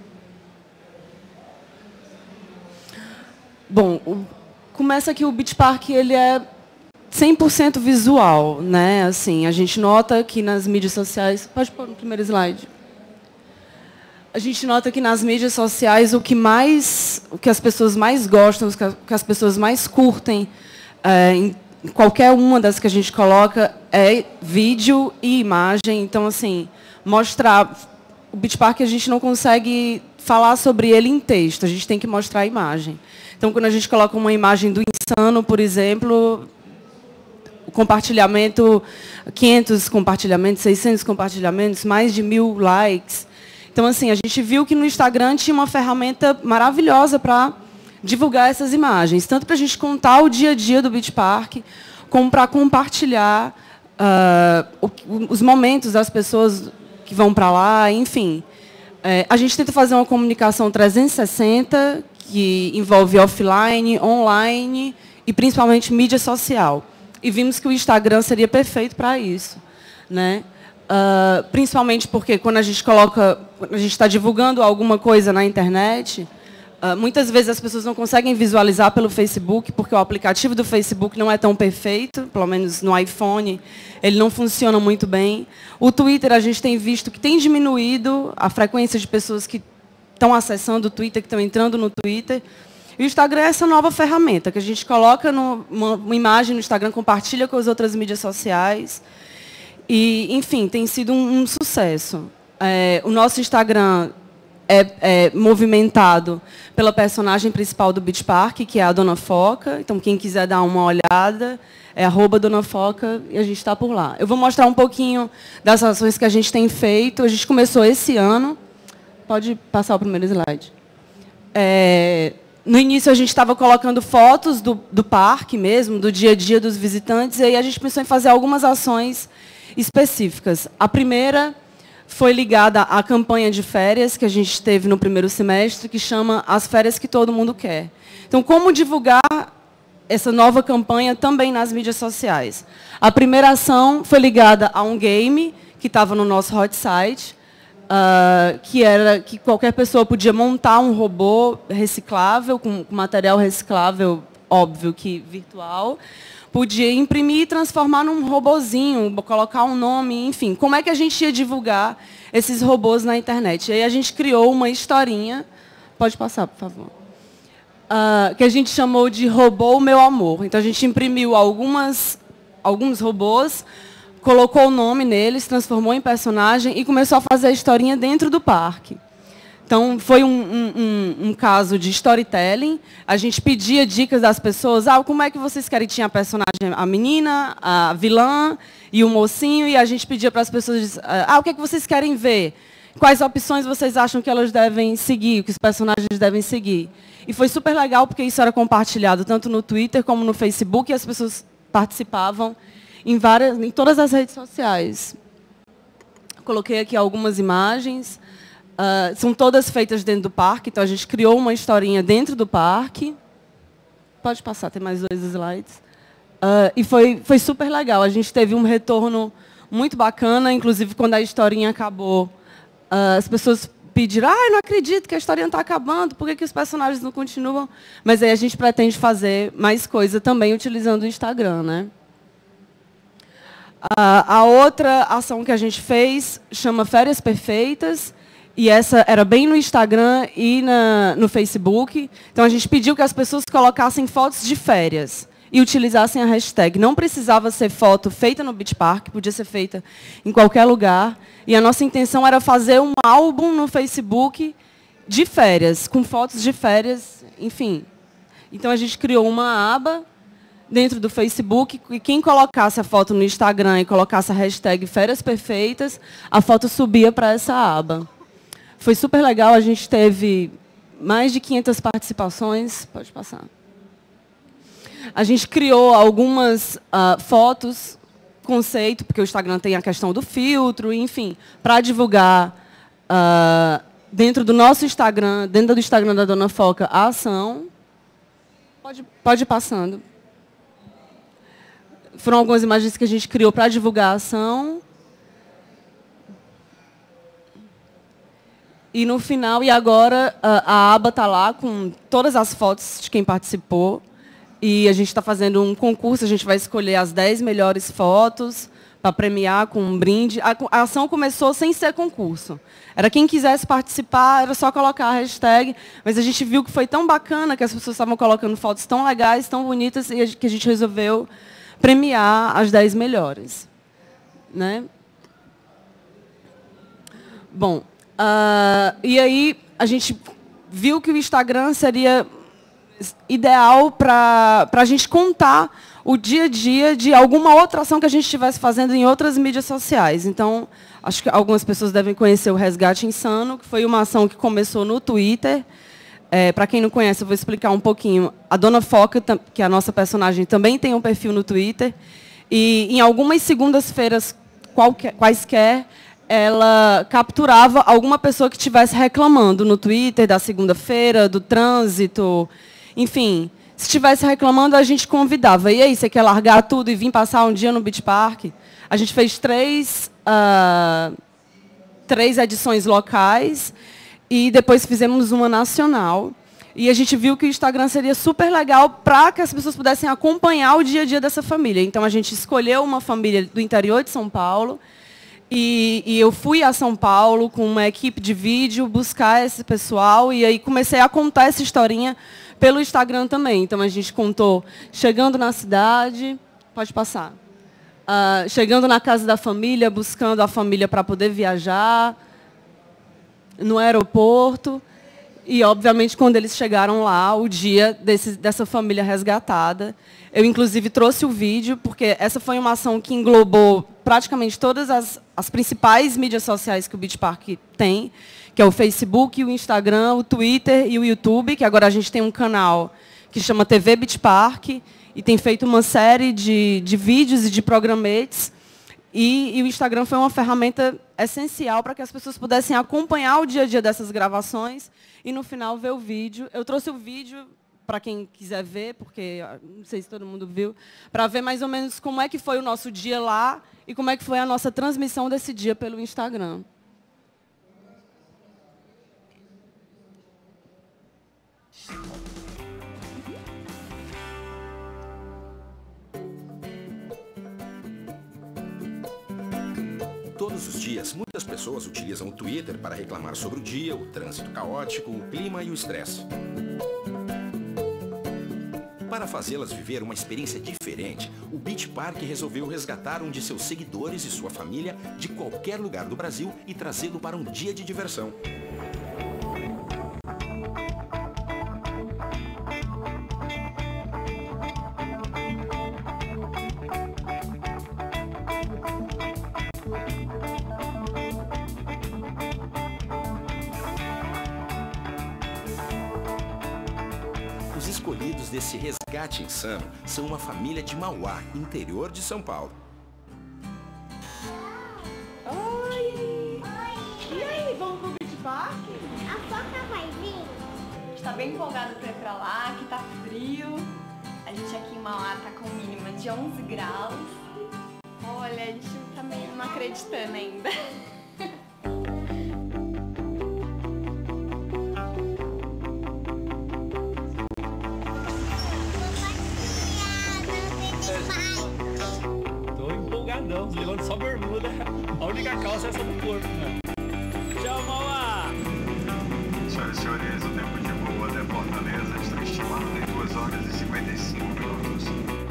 Bom, o, começa que o Beach Park ele é cem por cento visual, né? Assim, a gente nota que nas mídias sociais... Pode pôr no primeiro slide. A gente nota que nas mídias sociais o que mais, o que as pessoas mais gostam, o que as pessoas mais curtem, é, em qualquer uma das que a gente coloca, é vídeo e imagem. Então, assim, mostrar... O Beach Park a gente não consegue falar sobre ele em texto, a gente tem que mostrar a imagem. Então, quando a gente coloca uma imagem do Insano, por exemplo... O compartilhamento, quinhentos compartilhamentos, seiscentos compartilhamentos, mais de mil likes. Então, assim, a gente viu que no Instagram tinha uma ferramenta maravilhosa para divulgar essas imagens, tanto para a gente contar o dia a dia do Beach Park, como para compartilhar uh, os momentos das pessoas que vão para lá, enfim. É, a gente tenta fazer uma comunicação trezentos e sessenta, que envolve offline, online e principalmente mídia social. E vimos que o Instagram seria perfeito para isso, né? Uh, principalmente porque quando a gente coloca, quando a gente está divulgando alguma coisa na internet, uh, muitas vezes as pessoas não conseguem visualizar pelo Facebook, porque o aplicativo do Facebook não é tão perfeito, pelo menos no iPhone, ele não funciona muito bem. O Twitter, a gente tem visto que tem diminuído a frequência de pessoas que estão acessando o Twitter, que estão entrando no Twitter. E o Instagram é essa nova ferramenta, que a gente coloca no, uma, uma imagem no Instagram, compartilha com as outras mídias sociais. E, enfim, tem sido um, um sucesso. É, o nosso Instagram é, é movimentado pela personagem principal do Beach Park, que é a Dona Foca. Então, quem quiser dar uma olhada, é arroba Dona Foca, e a gente está por lá. Eu vou mostrar um pouquinho das ações que a gente tem feito. A gente começou esse ano. Pode passar o primeiro slide. É, no início, a gente estava colocando fotos do, do parque mesmo, do dia a dia dos visitantes, e aí a gente pensou em fazer algumas ações específicas. A primeira foi ligada à campanha de férias que a gente teve no primeiro semestre, que chama As Férias que Todo Mundo Quer. Então, como divulgar essa nova campanha também nas mídias sociais? A primeira ação foi ligada a um game que estava no nosso hot site, uh, que era que qualquer pessoa podia montar um robô reciclável, com material reciclável, óbvio que virtual, podia imprimir e transformar num robozinho, colocar um nome, enfim. Como é que a gente ia divulgar esses robôs na internet? E aí a gente criou uma historinha, pode passar, por favor, uh, que a gente chamou de Robô Meu Amor. Então, a gente imprimiu algumas, alguns robôs, colocou o nome neles, transformou em personagem e começou a fazer a historinha dentro do parque. Então, foi um, um, um, um caso de storytelling. A gente pedia dicas das pessoas. Ah, como é que vocês querem? Tinha a personagem, a menina, a vilã e o mocinho. E a gente pedia para as pessoas, ah, o que é que vocês querem ver? Quais opções vocês acham que elas devem seguir, que os personagens devem seguir? E foi super legal, porque isso era compartilhado tanto no Twitter como no Facebook, e as pessoas participavam em, várias, em todas as redes sociais. Coloquei aqui algumas imagens. Uh, são todas feitas dentro do parque, então a gente criou uma historinha dentro do parque. Pode passar, tem mais dois slides. Uh, e foi, foi super legal. A gente teve um retorno muito bacana, inclusive quando a historinha acabou, uh, as pessoas pediram, ah, não acredito que a historinha está acabando, por que, que os personagens não continuam? Mas aí a gente pretende fazer mais coisa também utilizando o Instagram, né? Uh, a outra ação que a gente fez chama Férias Perfeitas. E essa era bem no Instagram e na, no Facebook. Então, a gente pediu que as pessoas colocassem fotos de férias e utilizassem a hashtag. Não precisava ser foto feita no Beach Park, podia ser feita em qualquer lugar. E a nossa intenção era fazer um álbum no Facebook de férias, com fotos de férias, enfim. Então, a gente criou uma aba dentro do Facebook, e quem colocasse a foto no Instagram e colocasse a hashtag Férias Perfeitas, a foto subia para essa aba. Foi super legal, a gente teve mais de quinhentas participações. Pode passar. A gente criou algumas uh, fotos, conceito, porque o Instagram tem a questão do filtro, enfim, para divulgar uh, dentro do nosso Instagram, dentro do Instagram da Dona Foca, a ação. Pode, pode ir passando. Foram algumas imagens que a gente criou para divulgar a ação. E no final, e agora, a, a aba está lá com todas as fotos de quem participou. E a gente está fazendo um concurso, a gente vai escolher as dez melhores fotos para premiar com um brinde. A, a ação começou sem ser concurso. Era quem quisesse participar, era só colocar a hashtag. Mas a gente viu que foi tão bacana, que as pessoas estavam colocando fotos tão legais, tão bonitas, e a, que a gente resolveu premiar as dez melhores. Né? Bom... Uh, e aí, a gente viu que o Instagram seria ideal para a gente contar o dia a dia de alguma outra ação que a gente estivesse fazendo em outras mídias sociais. Então, acho que algumas pessoas devem conhecer o Resgate Insano, que foi uma ação que começou no Twitter. É, para quem não conhece, eu vou explicar um pouquinho. A Dona Foca, que é a nossa personagem, também tem um perfil no Twitter. E em algumas segundas-feiras, quaisquer, ela capturava alguma pessoa que estivesse reclamando no Twitter da segunda-feira, do trânsito, enfim. Se estivesse reclamando, a gente convidava. E aí, você quer largar tudo e vir passar um dia no Beach Park? A gente fez três, uh, três edições locais e depois fizemos uma nacional. E a gente viu que o Instagram seria super legal para que as pessoas pudessem acompanhar o dia a dia dessa família. Então, a gente escolheu uma família do interior de São Paulo. E, e eu fui a São Paulo com uma equipe de vídeo buscar esse pessoal. E aí comecei a contar essa historinha pelo Instagram também. Então, a gente contou chegando na cidade... Pode passar. Uh, chegando na casa da família, buscando a família para poder viajar. No aeroporto... E, obviamente, quando eles chegaram lá, o dia desse, dessa família resgatada. Eu, inclusive, trouxe o vídeo, porque essa foi uma ação que englobou praticamente todas as, as principais mídias sociais que o Beach Park tem, que é o Facebook, o Instagram, o Twitter e o YouTube, que agora a gente tem um canal que chama T V Beach Park, e tem feito uma série de, de vídeos e de programetes. E, e o Instagram foi uma ferramenta essencial para que as pessoas pudessem acompanhar o dia a dia dessas gravações e, no final, ver o vídeo. Eu trouxe o vídeo para quem quiser ver, porque não sei se todo mundo viu, para ver mais ou menos como é que foi o nosso dia lá e como é que foi a nossa transmissão desse dia pelo Instagram. Todos os dias, muitas pessoas utilizam o Twitter para reclamar sobre o dia, o trânsito caótico, o clima e o estresse. Para fazê-las viver uma experiência diferente, o Beach Park resolveu resgatar um de seus seguidores e sua família de qualquer lugar do Brasil e trazê-lo para um dia de diversão. Os escolhidos desse resgate insano são uma família de Mauá, interior de São Paulo. Oi! E aí, vamos pro Beach Park? A Foca vai vir? A gente tá bem empolgado pra ir pra lá, que tá frio. A gente aqui em Mauá tá com mínima de onze graus. Olha, a gente tá meio não acreditando ainda. Tô empolgadão, levando só bermuda. A única calça é essa do corpo, né? Tchau, Mauá! Senhoras e senhores, o tempo de voo até Fortaleza está estimado em duas horas e cinquenta e cinco minutos.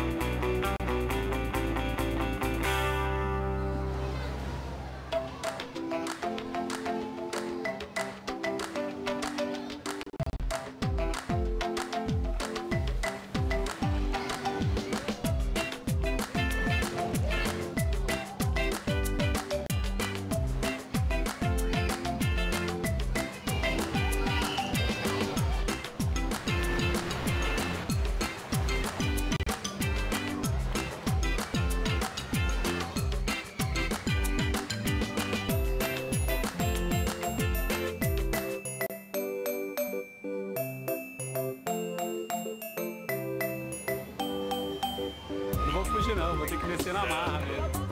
Não vou fugir não, vou ter que descer na marra mesmo.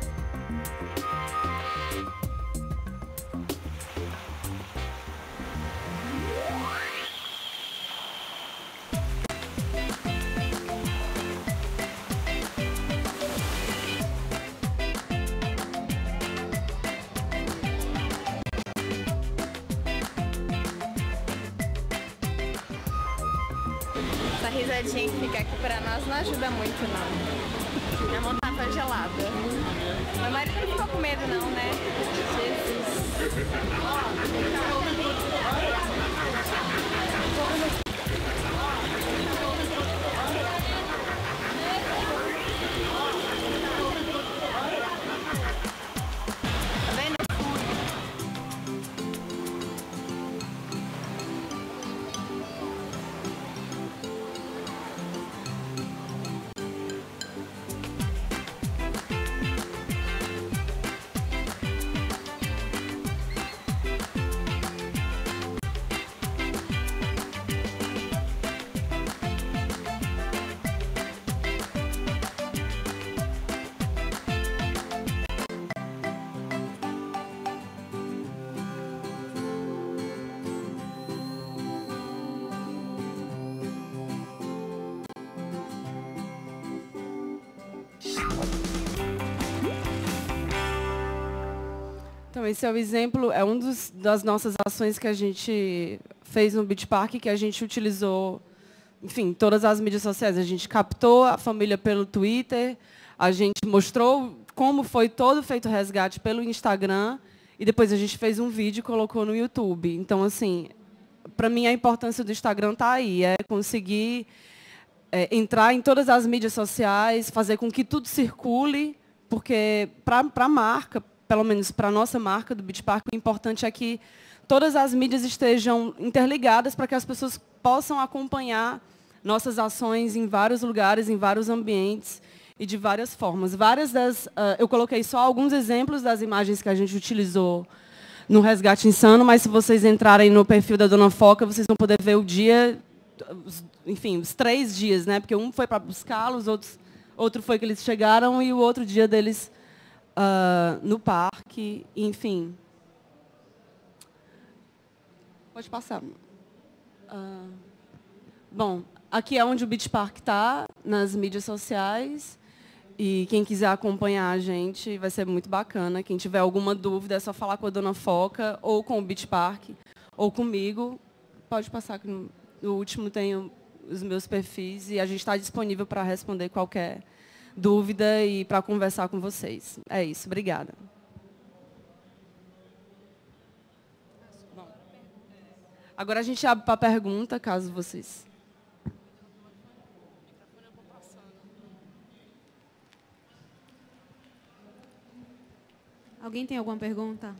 Essa risadinha que fica aqui pra nós não ajuda muito, não. Minha mão tá gelada. Meu marido não ficou com medo, não, né? Jesus. Tá vendo? Então, esse é o exemplo, é um dos, das nossas ações que a gente fez no Beach Park, que a gente utilizou, enfim, todas as mídias sociais. A gente captou a família pelo Twitter, a gente mostrou como foi todo feito o resgate pelo Instagram, e depois a gente fez um vídeo e colocou no YouTube. Então, assim, para mim, a importância do Instagram está aí, é conseguir é, entrar em todas as mídias sociais, fazer com que tudo circule, porque para a marca, pelo menos para a nossa marca do Beach Park, o importante é que todas as mídias estejam interligadas para que as pessoas possam acompanhar nossas ações em vários lugares, em vários ambientes e de várias formas. Várias das, uh, eu coloquei só alguns exemplos das imagens que a gente utilizou no Resgate Insano, mas se vocês entrarem no perfil da Dona Foca, vocês vão poder ver o dia, os, enfim, os três dias, né? Porque um foi para buscá-los, outros, outro foi que eles chegaram e o outro dia deles uh, no parque, enfim. Pode passar. Uh, bom, aqui é onde o Beach Park está, nas mídias sociais. E quem quiser acompanhar a gente, vai ser muito bacana. Quem tiver alguma dúvida, é só falar com a Dona Foca, ou com o Beach Park, ou comigo. Pode passar, que no, no último tem os meus perfis, e a gente está disponível para responder qualquer dúvida e para conversar com vocês. É isso, obrigada. Bom, agora a gente abre para a pergunta, caso vocês... Alguém tem alguma pergunta?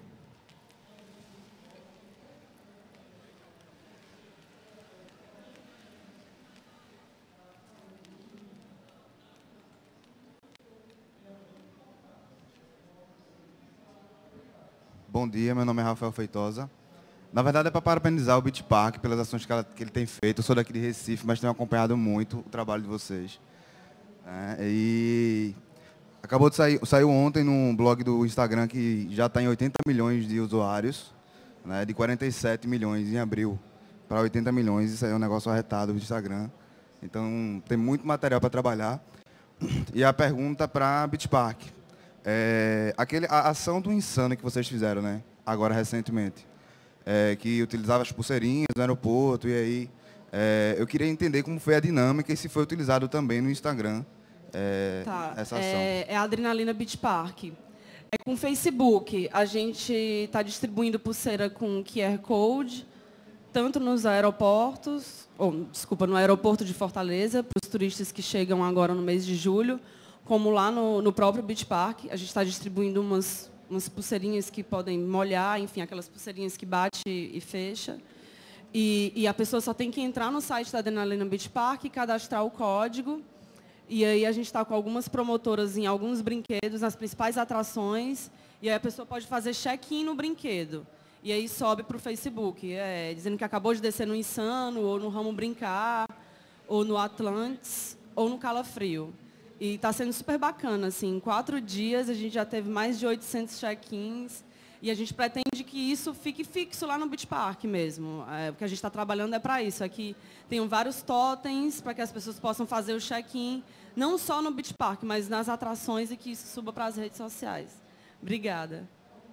Bom dia, meu nome é Rafael Feitosa. Na verdade, é para parabenizar o Beach Park pelas ações que, ela, que ele tem feito. Eu sou daqui de Recife, mas tenho acompanhado muito o trabalho de vocês. É, e... Acabou de sair, saiu ontem no blog do Instagram que já está em oitenta milhões de usuários, né, de quarenta e sete milhões em abril para oitenta milhões. Isso aí é um negócio arretado do Instagram. Então, tem muito material para trabalhar. E a pergunta para Beach Park. É, aquele, a ação do Insano que vocês fizeram, né, agora recentemente, é, que utilizava as pulseirinhas no aeroporto, e aí é, eu queria entender como foi a dinâmica e se foi utilizado também no Instagram. É, tá. essa ação. É, é a Adrenalina Beach Park. É com o Facebook. A gente está distribuindo pulseira com Q R Code, tanto nos aeroportos, ou, desculpa, no aeroporto de Fortaleza, para os turistas que chegam agora no mês de julho, como lá no, no próprio Beach Park. A gente está distribuindo umas, umas pulseirinhas que podem molhar, enfim, aquelas pulseirinhas que bate e fecha. E, e a pessoa só tem que entrar no site da Adrenalina Beach Park e cadastrar o código. E aí a gente está com algumas promotoras em alguns brinquedos, nas principais atrações, e aí a pessoa pode fazer check-in no brinquedo. E aí sobe para o Facebook, é, dizendo que acabou de descer no Insano, ou no Ramo Brincar, ou no Atlantis, ou no Calafrio. E está sendo super bacana. Assim, em quatro dias a gente já teve mais de oitocentos check-ins, e a gente pretende que isso fique fixo lá no Beach Park mesmo. É, o que a gente está trabalhando é para isso. Aqui tem vários totens para que as pessoas possam fazer o check-in, não só no Beach Park, mas nas atrações, e que isso suba para as redes sociais. Obrigada.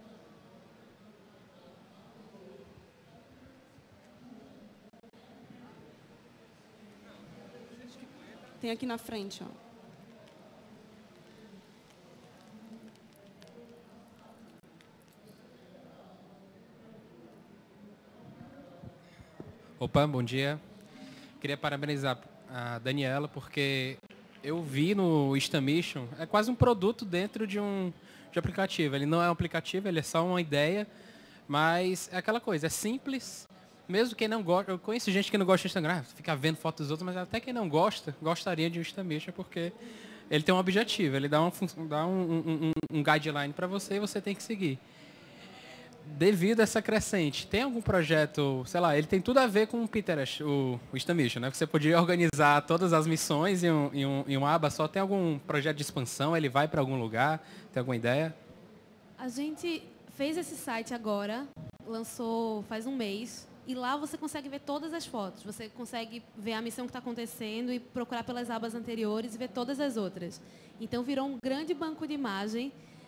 Tem aqui na frente, ó. Opa, bom dia. Queria parabenizar a Daniela, porque eu vi no Instamission, é quase um produto dentro de um de aplicativo. Ele não é um aplicativo, ele é só uma ideia, mas é aquela coisa, é simples. Mesmo quem não gosta, eu conheço gente que não gosta de Instagram, fica vendo fotos dos outros, mas até quem não gosta, gostaria de um Instamission, porque ele tem um objetivo, ele dá um, dá um, um, um guideline para você e você tem que seguir. Devido a essa crescente, tem algum projeto, sei lá, ele tem tudo a ver com o Pinterest, o, o Instamission, né? Você podia organizar todas as missões em um, em, um, em uma aba só. Tem algum projeto de expansão? Ele vai para algum lugar? Tem alguma ideia? A gente fez esse site agora, lançou faz um mês, e lá você consegue ver todas as fotos. Você consegue ver a missão que está acontecendo e procurar pelas abas anteriores e ver todas as outras. Então, virou um grande banco de imagem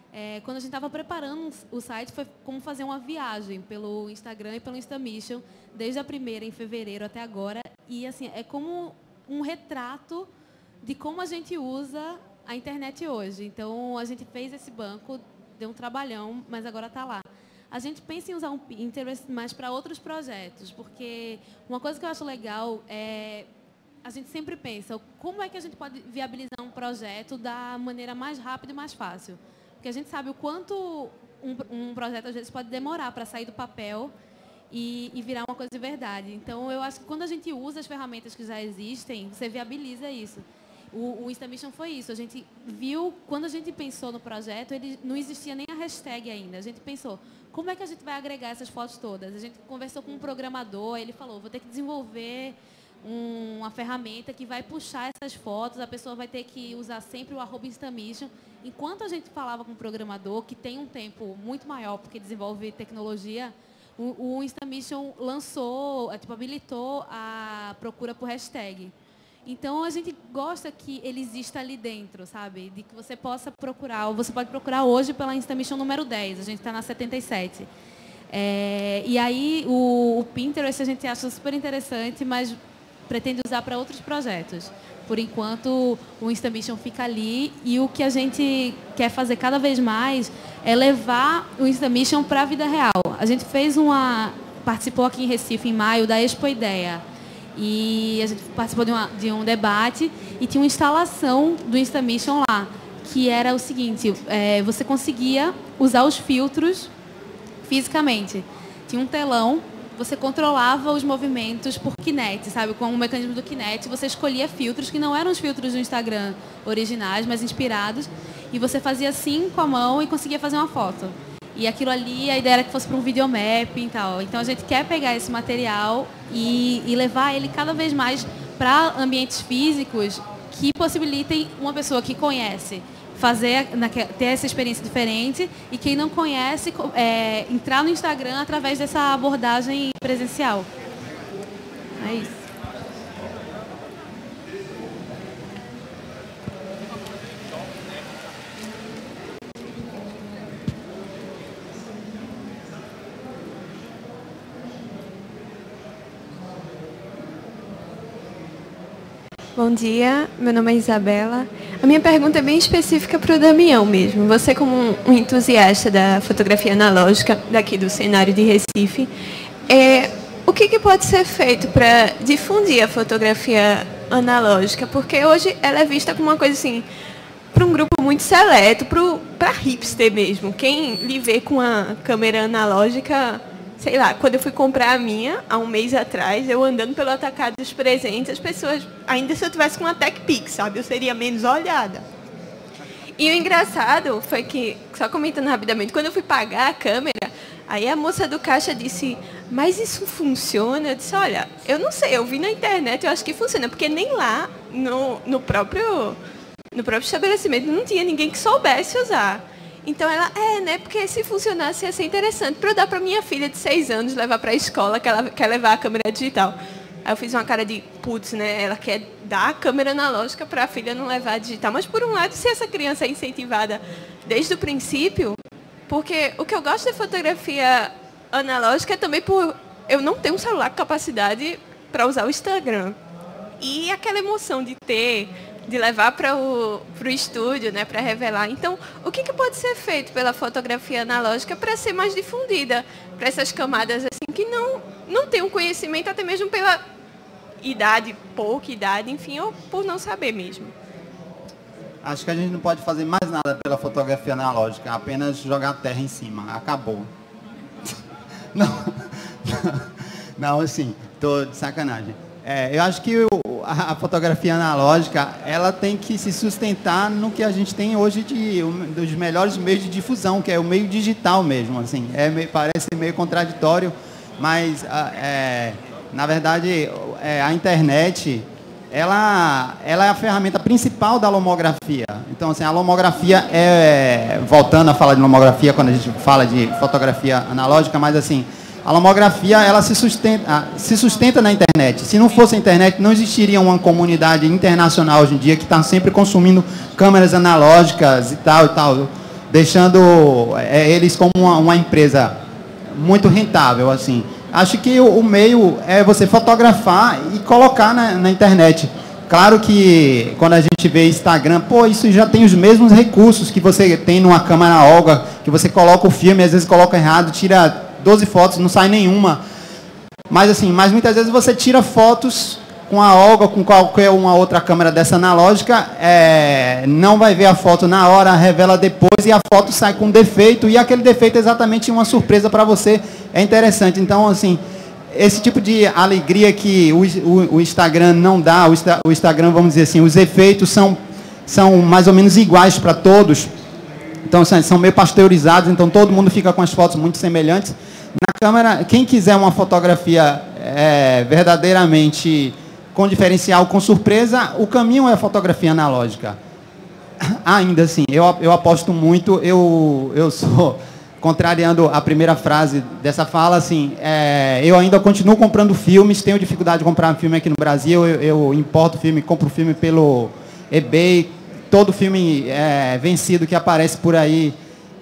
É, quando a gente estava preparando o site, foi como fazer uma viagem pelo Instagram e pelo Instamission, desde a primeira, em fevereiro, até agora. E, assim, é como um retrato de como a gente usa a internet hoje. Então, a gente fez esse banco, deu um trabalhão, mas agora está lá. A gente pensa em usar um Pinterest mais para outros projetos, porque uma coisa que eu acho legal é... A gente sempre pensa, como é que a gente pode viabilizar um projeto da maneira mais rápida e mais fácil? Porque a gente sabe o quanto um, um projeto, às vezes, pode demorar para sair do papel e, e virar uma coisa de verdade. Então, eu acho que quando a gente usa as ferramentas que já existem, você viabiliza isso. O, o Instamission foi isso. A gente viu, quando a gente pensou no projeto, ele não existia nem a hashtag ainda. A gente pensou, como é que a gente vai agregar essas fotos todas? A gente conversou com um programador, ele falou, vou ter que desenvolver um, uma ferramenta que vai puxar essas fotos, a pessoa vai ter que usar sempre o arroba Instamission. Enquanto a gente falava com o programador, que tem um tempo muito maior, porque desenvolve tecnologia, o, o Instamission lançou, tipo, habilitou a procura por hashtag. Então, a gente gosta que ele exista ali dentro, sabe? De que você possa procurar, ou você pode procurar hoje pela Instamission número dez, a gente está na setenta e sete. É, e aí, o, o Pinterest a gente acha super interessante, mas pretende usar para outros projetos. Por enquanto, o Instamission fica ali, e o que a gente quer fazer cada vez mais é levar o Instamission para a vida real. A gente fez uma... participou aqui em Recife, em maio, da Expo Ideia. E a gente participou de, uma, de um debate e tinha uma instalação do Instamission lá, que era o seguinte, é, você conseguia usar os filtros fisicamente. Tinha um telão, você controlava os movimentos por Kinect, sabe? Com o mecanismo do Kinect, você escolhia filtros que não eram os filtros do Instagram originais, mas inspirados, e você fazia assim com a mão e conseguia fazer uma foto. E aquilo ali, a ideia era que fosse para um videomapping e tal. Então, a gente quer pegar esse material e, e levar ele cada vez mais para ambientes físicos que possibilitem uma pessoa que conhece fazer, ter essa experiência diferente, e quem não conhece, é, entrar no Instagram através dessa abordagem presencial. É isso. Bom dia, meu nome é Isabela. A minha pergunta é bem específica para o Damião mesmo. Você, como um entusiasta da fotografia analógica daqui do cenário de Recife, é, o que, que pode ser feito para difundir a fotografia analógica? Porque hoje ela é vista como uma coisa assim, para um grupo muito seleto, para hipster mesmo. Quem lhe vê com a câmera analógica... Sei lá, quando eu fui comprar a minha, há um mês atrás, eu andando pelo atacado dos presentes, as pessoas, ainda se eu tivesse com uma TechPix, sabe, eu seria menos olhada. E o engraçado foi que, só comentando rapidamente, quando eu fui pagar a câmera, aí a moça do caixa disse, mas isso funciona? Eu disse, olha, eu não sei, eu vi na internet, eu acho que funciona, porque nem lá, no, no, próprio, no próprio estabelecimento, não tinha ninguém que soubesse usar. Então, ela, é, né, porque se funcionasse ia ser interessante para eu dar para minha filha de seis anos, levar para a escola, que ela quer levar a câmera digital. Aí eu fiz uma cara de, putz, né, ela quer dar a câmera analógica para a filha não levar a digital. Mas, por um lado, se essa criança é incentivada desde o princípio, porque o que eu gosto da fotografia analógica é também por eu não ter um celular com capacidade para usar o Instagram. E aquela emoção de ter... de levar para o pro estúdio, né, para revelar. Então, o que, que pode ser feito pela fotografia analógica para ser mais difundida para essas camadas assim que não, não têm um conhecimento, até mesmo pela idade, pouca idade, enfim, ou por não saber mesmo? Acho que a gente não pode fazer mais nada pela fotografia analógica, apenas jogar a terra em cima. Acabou. Não, não, assim, tô de sacanagem. É, eu acho que o, a, a fotografia analógica, ela tem que se sustentar no que a gente tem hoje de um dos melhores meios de difusão, que é o meio digital mesmo. Assim, é meio, parece meio contraditório, mas é, na verdade é, a internet, ela, ela é a ferramenta principal da lomografia. Então, assim, a lomografia é, voltando a falar de lomografia quando a gente fala de fotografia analógica, mas assim, a lomografia, ela se sustenta, se sustenta na internet. Se não fosse a internet, não existiria uma comunidade internacional hoje em dia que está sempre consumindo câmeras analógicas e tal e tal. deixando é, eles como uma, uma empresa muito rentável, assim. Acho que o, o meio é você fotografar e colocar na, na internet. Claro que quando a gente vê Instagram, pô, isso já tem os mesmos recursos que você tem numa câmera Olga, que você coloca o filme, às vezes coloca errado, tira doze fotos, não sai nenhuma. Mas assim, mas muitas vezes você tira fotos com a Olga, com qualquer uma outra câmera dessa analógica, é, não vai ver a foto na hora, revela depois e a foto sai com defeito, e aquele defeito é exatamente uma surpresa para você, é interessante. Então, assim, esse tipo de alegria que o, o, o Instagram não dá, o, o Instagram, vamos dizer assim, os efeitos são, são mais ou menos iguais para todos, então assim, são meio pasteurizados, então todo mundo fica com as fotos muito semelhantes. Na câmera, quem quiser uma fotografia é, verdadeiramente com diferencial, com surpresa, o caminho é a fotografia analógica. Ainda assim, eu, eu aposto muito, eu, eu sou, contrariando a primeira frase dessa fala, assim, é, eu ainda continuo comprando filmes, tenho dificuldade de comprar filme aqui no Brasil, eu, eu importo filme, compro filme pelo eBay, todo filme é, vencido que aparece por aí,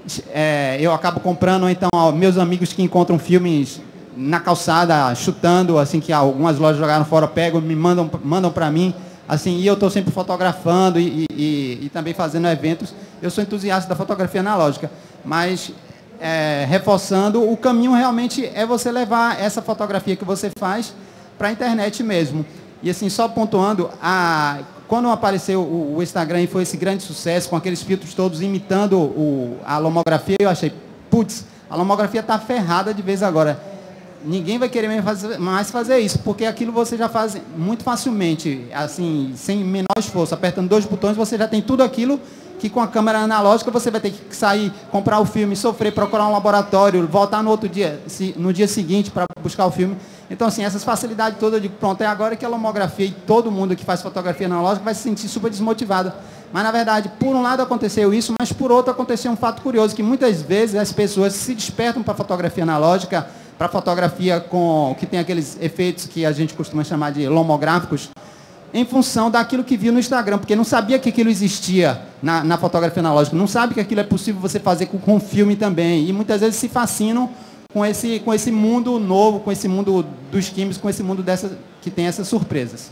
é, eu acabo comprando, ou então, ó, meus amigos que encontram filmes na calçada, chutando, assim, que algumas lojas jogaram fora, pegam, me mandam, mandam para mim, assim, e eu estou sempre fotografando e, e, e também fazendo eventos. Eu sou entusiasta da fotografia analógica, mas é, reforçando, o caminho realmente é você levar essa fotografia que você faz para a internet mesmo. E assim, só pontuando, a, quando apareceu o, o Instagram e foi esse grande sucesso, com aqueles filtros todos imitando o, a lomografia, eu achei, putz, a lomografia está ferrada de vez agora. Ninguém vai querer mais fazer isso, porque aquilo você já faz muito facilmente, assim, sem menor esforço. Apertando dois botões, você já tem tudo aquilo que com a câmera analógica você vai ter que sair, comprar o filme, sofrer, procurar um laboratório, voltar no outro dia, no dia seguinte para buscar o filme. Então, assim, essas facilidades todas, eu digo, pronto, é agora que a lomografia e todo mundo que faz fotografia analógica vai se sentir super desmotivado. Mas, na verdade, por um lado aconteceu isso, mas por outro aconteceu um fato curioso, que muitas vezes as pessoas se despertam para a fotografia analógica, para fotografia com, que tem aqueles efeitos que a gente costuma chamar de lomográficos, em função daquilo que viu no Instagram, porque não sabia que aquilo existia na, na fotografia analógica, não sabe que aquilo é possível você fazer com, com filme também, e muitas vezes se fascinam com esse, com esse mundo novo, com esse mundo dos químicos, com esse mundo dessa, que tem essas surpresas.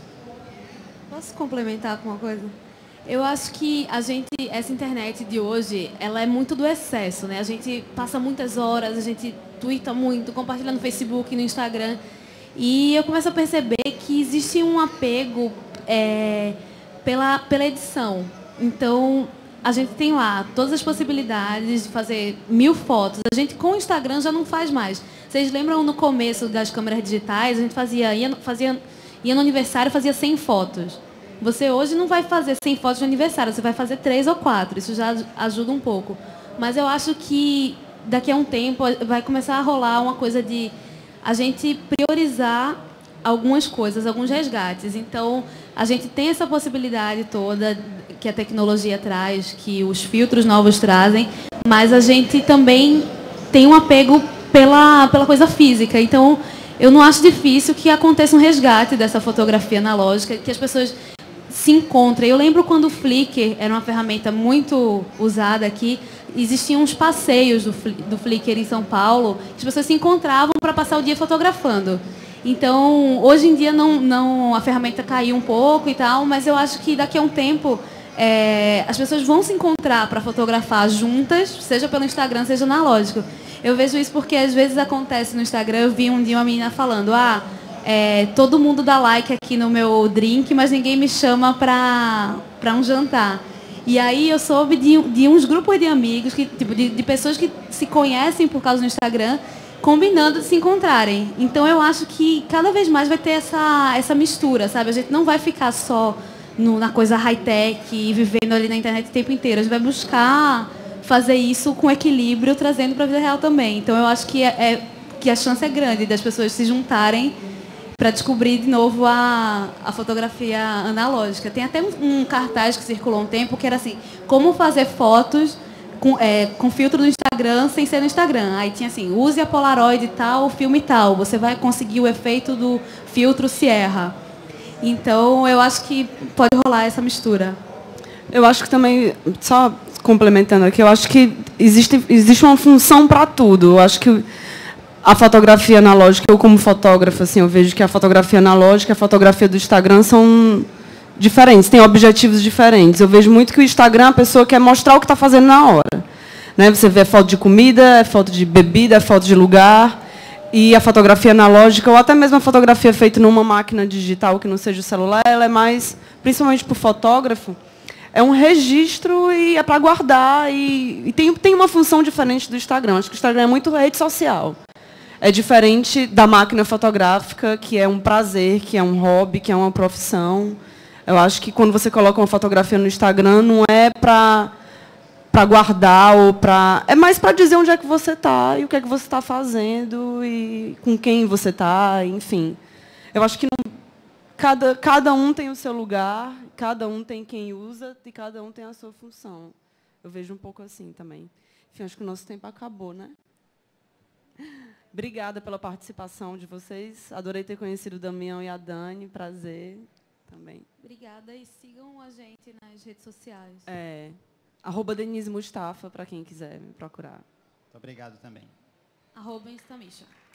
Posso complementar com uma coisa? Eu acho que a gente, essa internet de hoje, ela é muito do excesso, né? A gente passa muitas horas, a gente twitta muito, compartilha no Facebook, no Instagram. E eu começo a perceber que existe um apego é, pela, pela edição. Então, a gente tem lá todas as possibilidades de fazer mil fotos. A gente, com o Instagram, já não faz mais. Vocês lembram no começo das câmeras digitais? A gente fazia, ia, fazia, ia no aniversário e fazia cem fotos. Você hoje não vai fazer cem fotos de aniversário, você vai fazer três ou quatro. Isso já ajuda um pouco. Mas eu acho que daqui a um tempo vai começar a rolar uma coisa de a gente priorizar algumas coisas, alguns resgates. Então, a gente tem essa possibilidade toda que a tecnologia traz, que os filtros novos trazem, mas a gente também tem um apego pela, pela coisa física. Então, eu não acho difícil que aconteça um resgate dessa fotografia analógica, que as pessoas se encontrem. Eu lembro quando o Flickr era uma ferramenta muito usada aqui, existiam uns passeios do, do Flickr em São Paulo, que as pessoas se encontravam para passar o dia fotografando. Então, hoje em dia, não, não, a ferramenta caiu um pouco e tal, mas eu acho que daqui a um tempo é, as pessoas vão se encontrar para fotografar juntas, seja pelo Instagram, seja analógico. Eu vejo isso porque às vezes acontece no Instagram, eu vi um dia uma menina falando, ah, é, todo mundo dá like aqui no meu drink, mas ninguém me chama para para um jantar. E aí eu soube de, de uns grupos de amigos, que, tipo, de, de pessoas que se conhecem por causa do Instagram, combinando de se encontrarem. Então eu acho que cada vez mais vai ter essa, essa mistura, sabe? A gente não vai ficar só no, na coisa high-tech e vivendo ali na internet o tempo inteiro. A gente vai buscar fazer isso com equilíbrio, trazendo para a vida real também. Então eu acho que, é, é, que a chance é grande das pessoas se juntarem para descobrir de novo a, a fotografia analógica. Tem até um, um cartaz que circulou um tempo que era assim, como fazer fotos com, é, com filtro do Instagram sem ser no Instagram. Aí tinha assim, use a Polaroid tal, filme tal, você vai conseguir o efeito do filtro Sierra. Então, eu acho que pode rolar essa mistura. Eu acho que também, só complementando aqui, eu acho que existe, existe uma função para tudo. Eu acho que a fotografia analógica, eu como fotógrafa, assim, eu vejo que a fotografia analógica e a fotografia do Instagram são diferentes, têm objetivos diferentes. Eu vejo muito que o Instagram, a pessoa quer mostrar o que está fazendo na hora. Né? Você vê foto de comida, foto de bebida, foto de lugar. E a fotografia analógica, ou até mesmo a fotografia feita numa máquina digital que não seja o celular, ela é mais, principalmente para o fotógrafo, é um registro e é para guardar. E, e tem, tem uma função diferente do Instagram. Acho que o Instagram é muito rede social. É diferente da máquina fotográfica, que é um prazer, que é um hobby, que é uma profissão. Eu acho que quando você coloca uma fotografia no Instagram, não é para para guardar ou para... É mais para dizer onde é que você está e o que é que você está fazendo e com quem você está, enfim. Eu acho que não, cada, cada um tem o seu lugar, cada um tem quem usa e cada um tem a sua função. Eu vejo um pouco assim também. Enfim, acho que o nosso tempo acabou, né? Obrigada pela participação de vocês. Adorei ter conhecido o Damião e a Dani. Prazer também. Obrigada e sigam a gente nas redes sociais. É... Arroba Denise Mustafa, para quem quiser me procurar. Muito obrigado também. Arroba Instamission.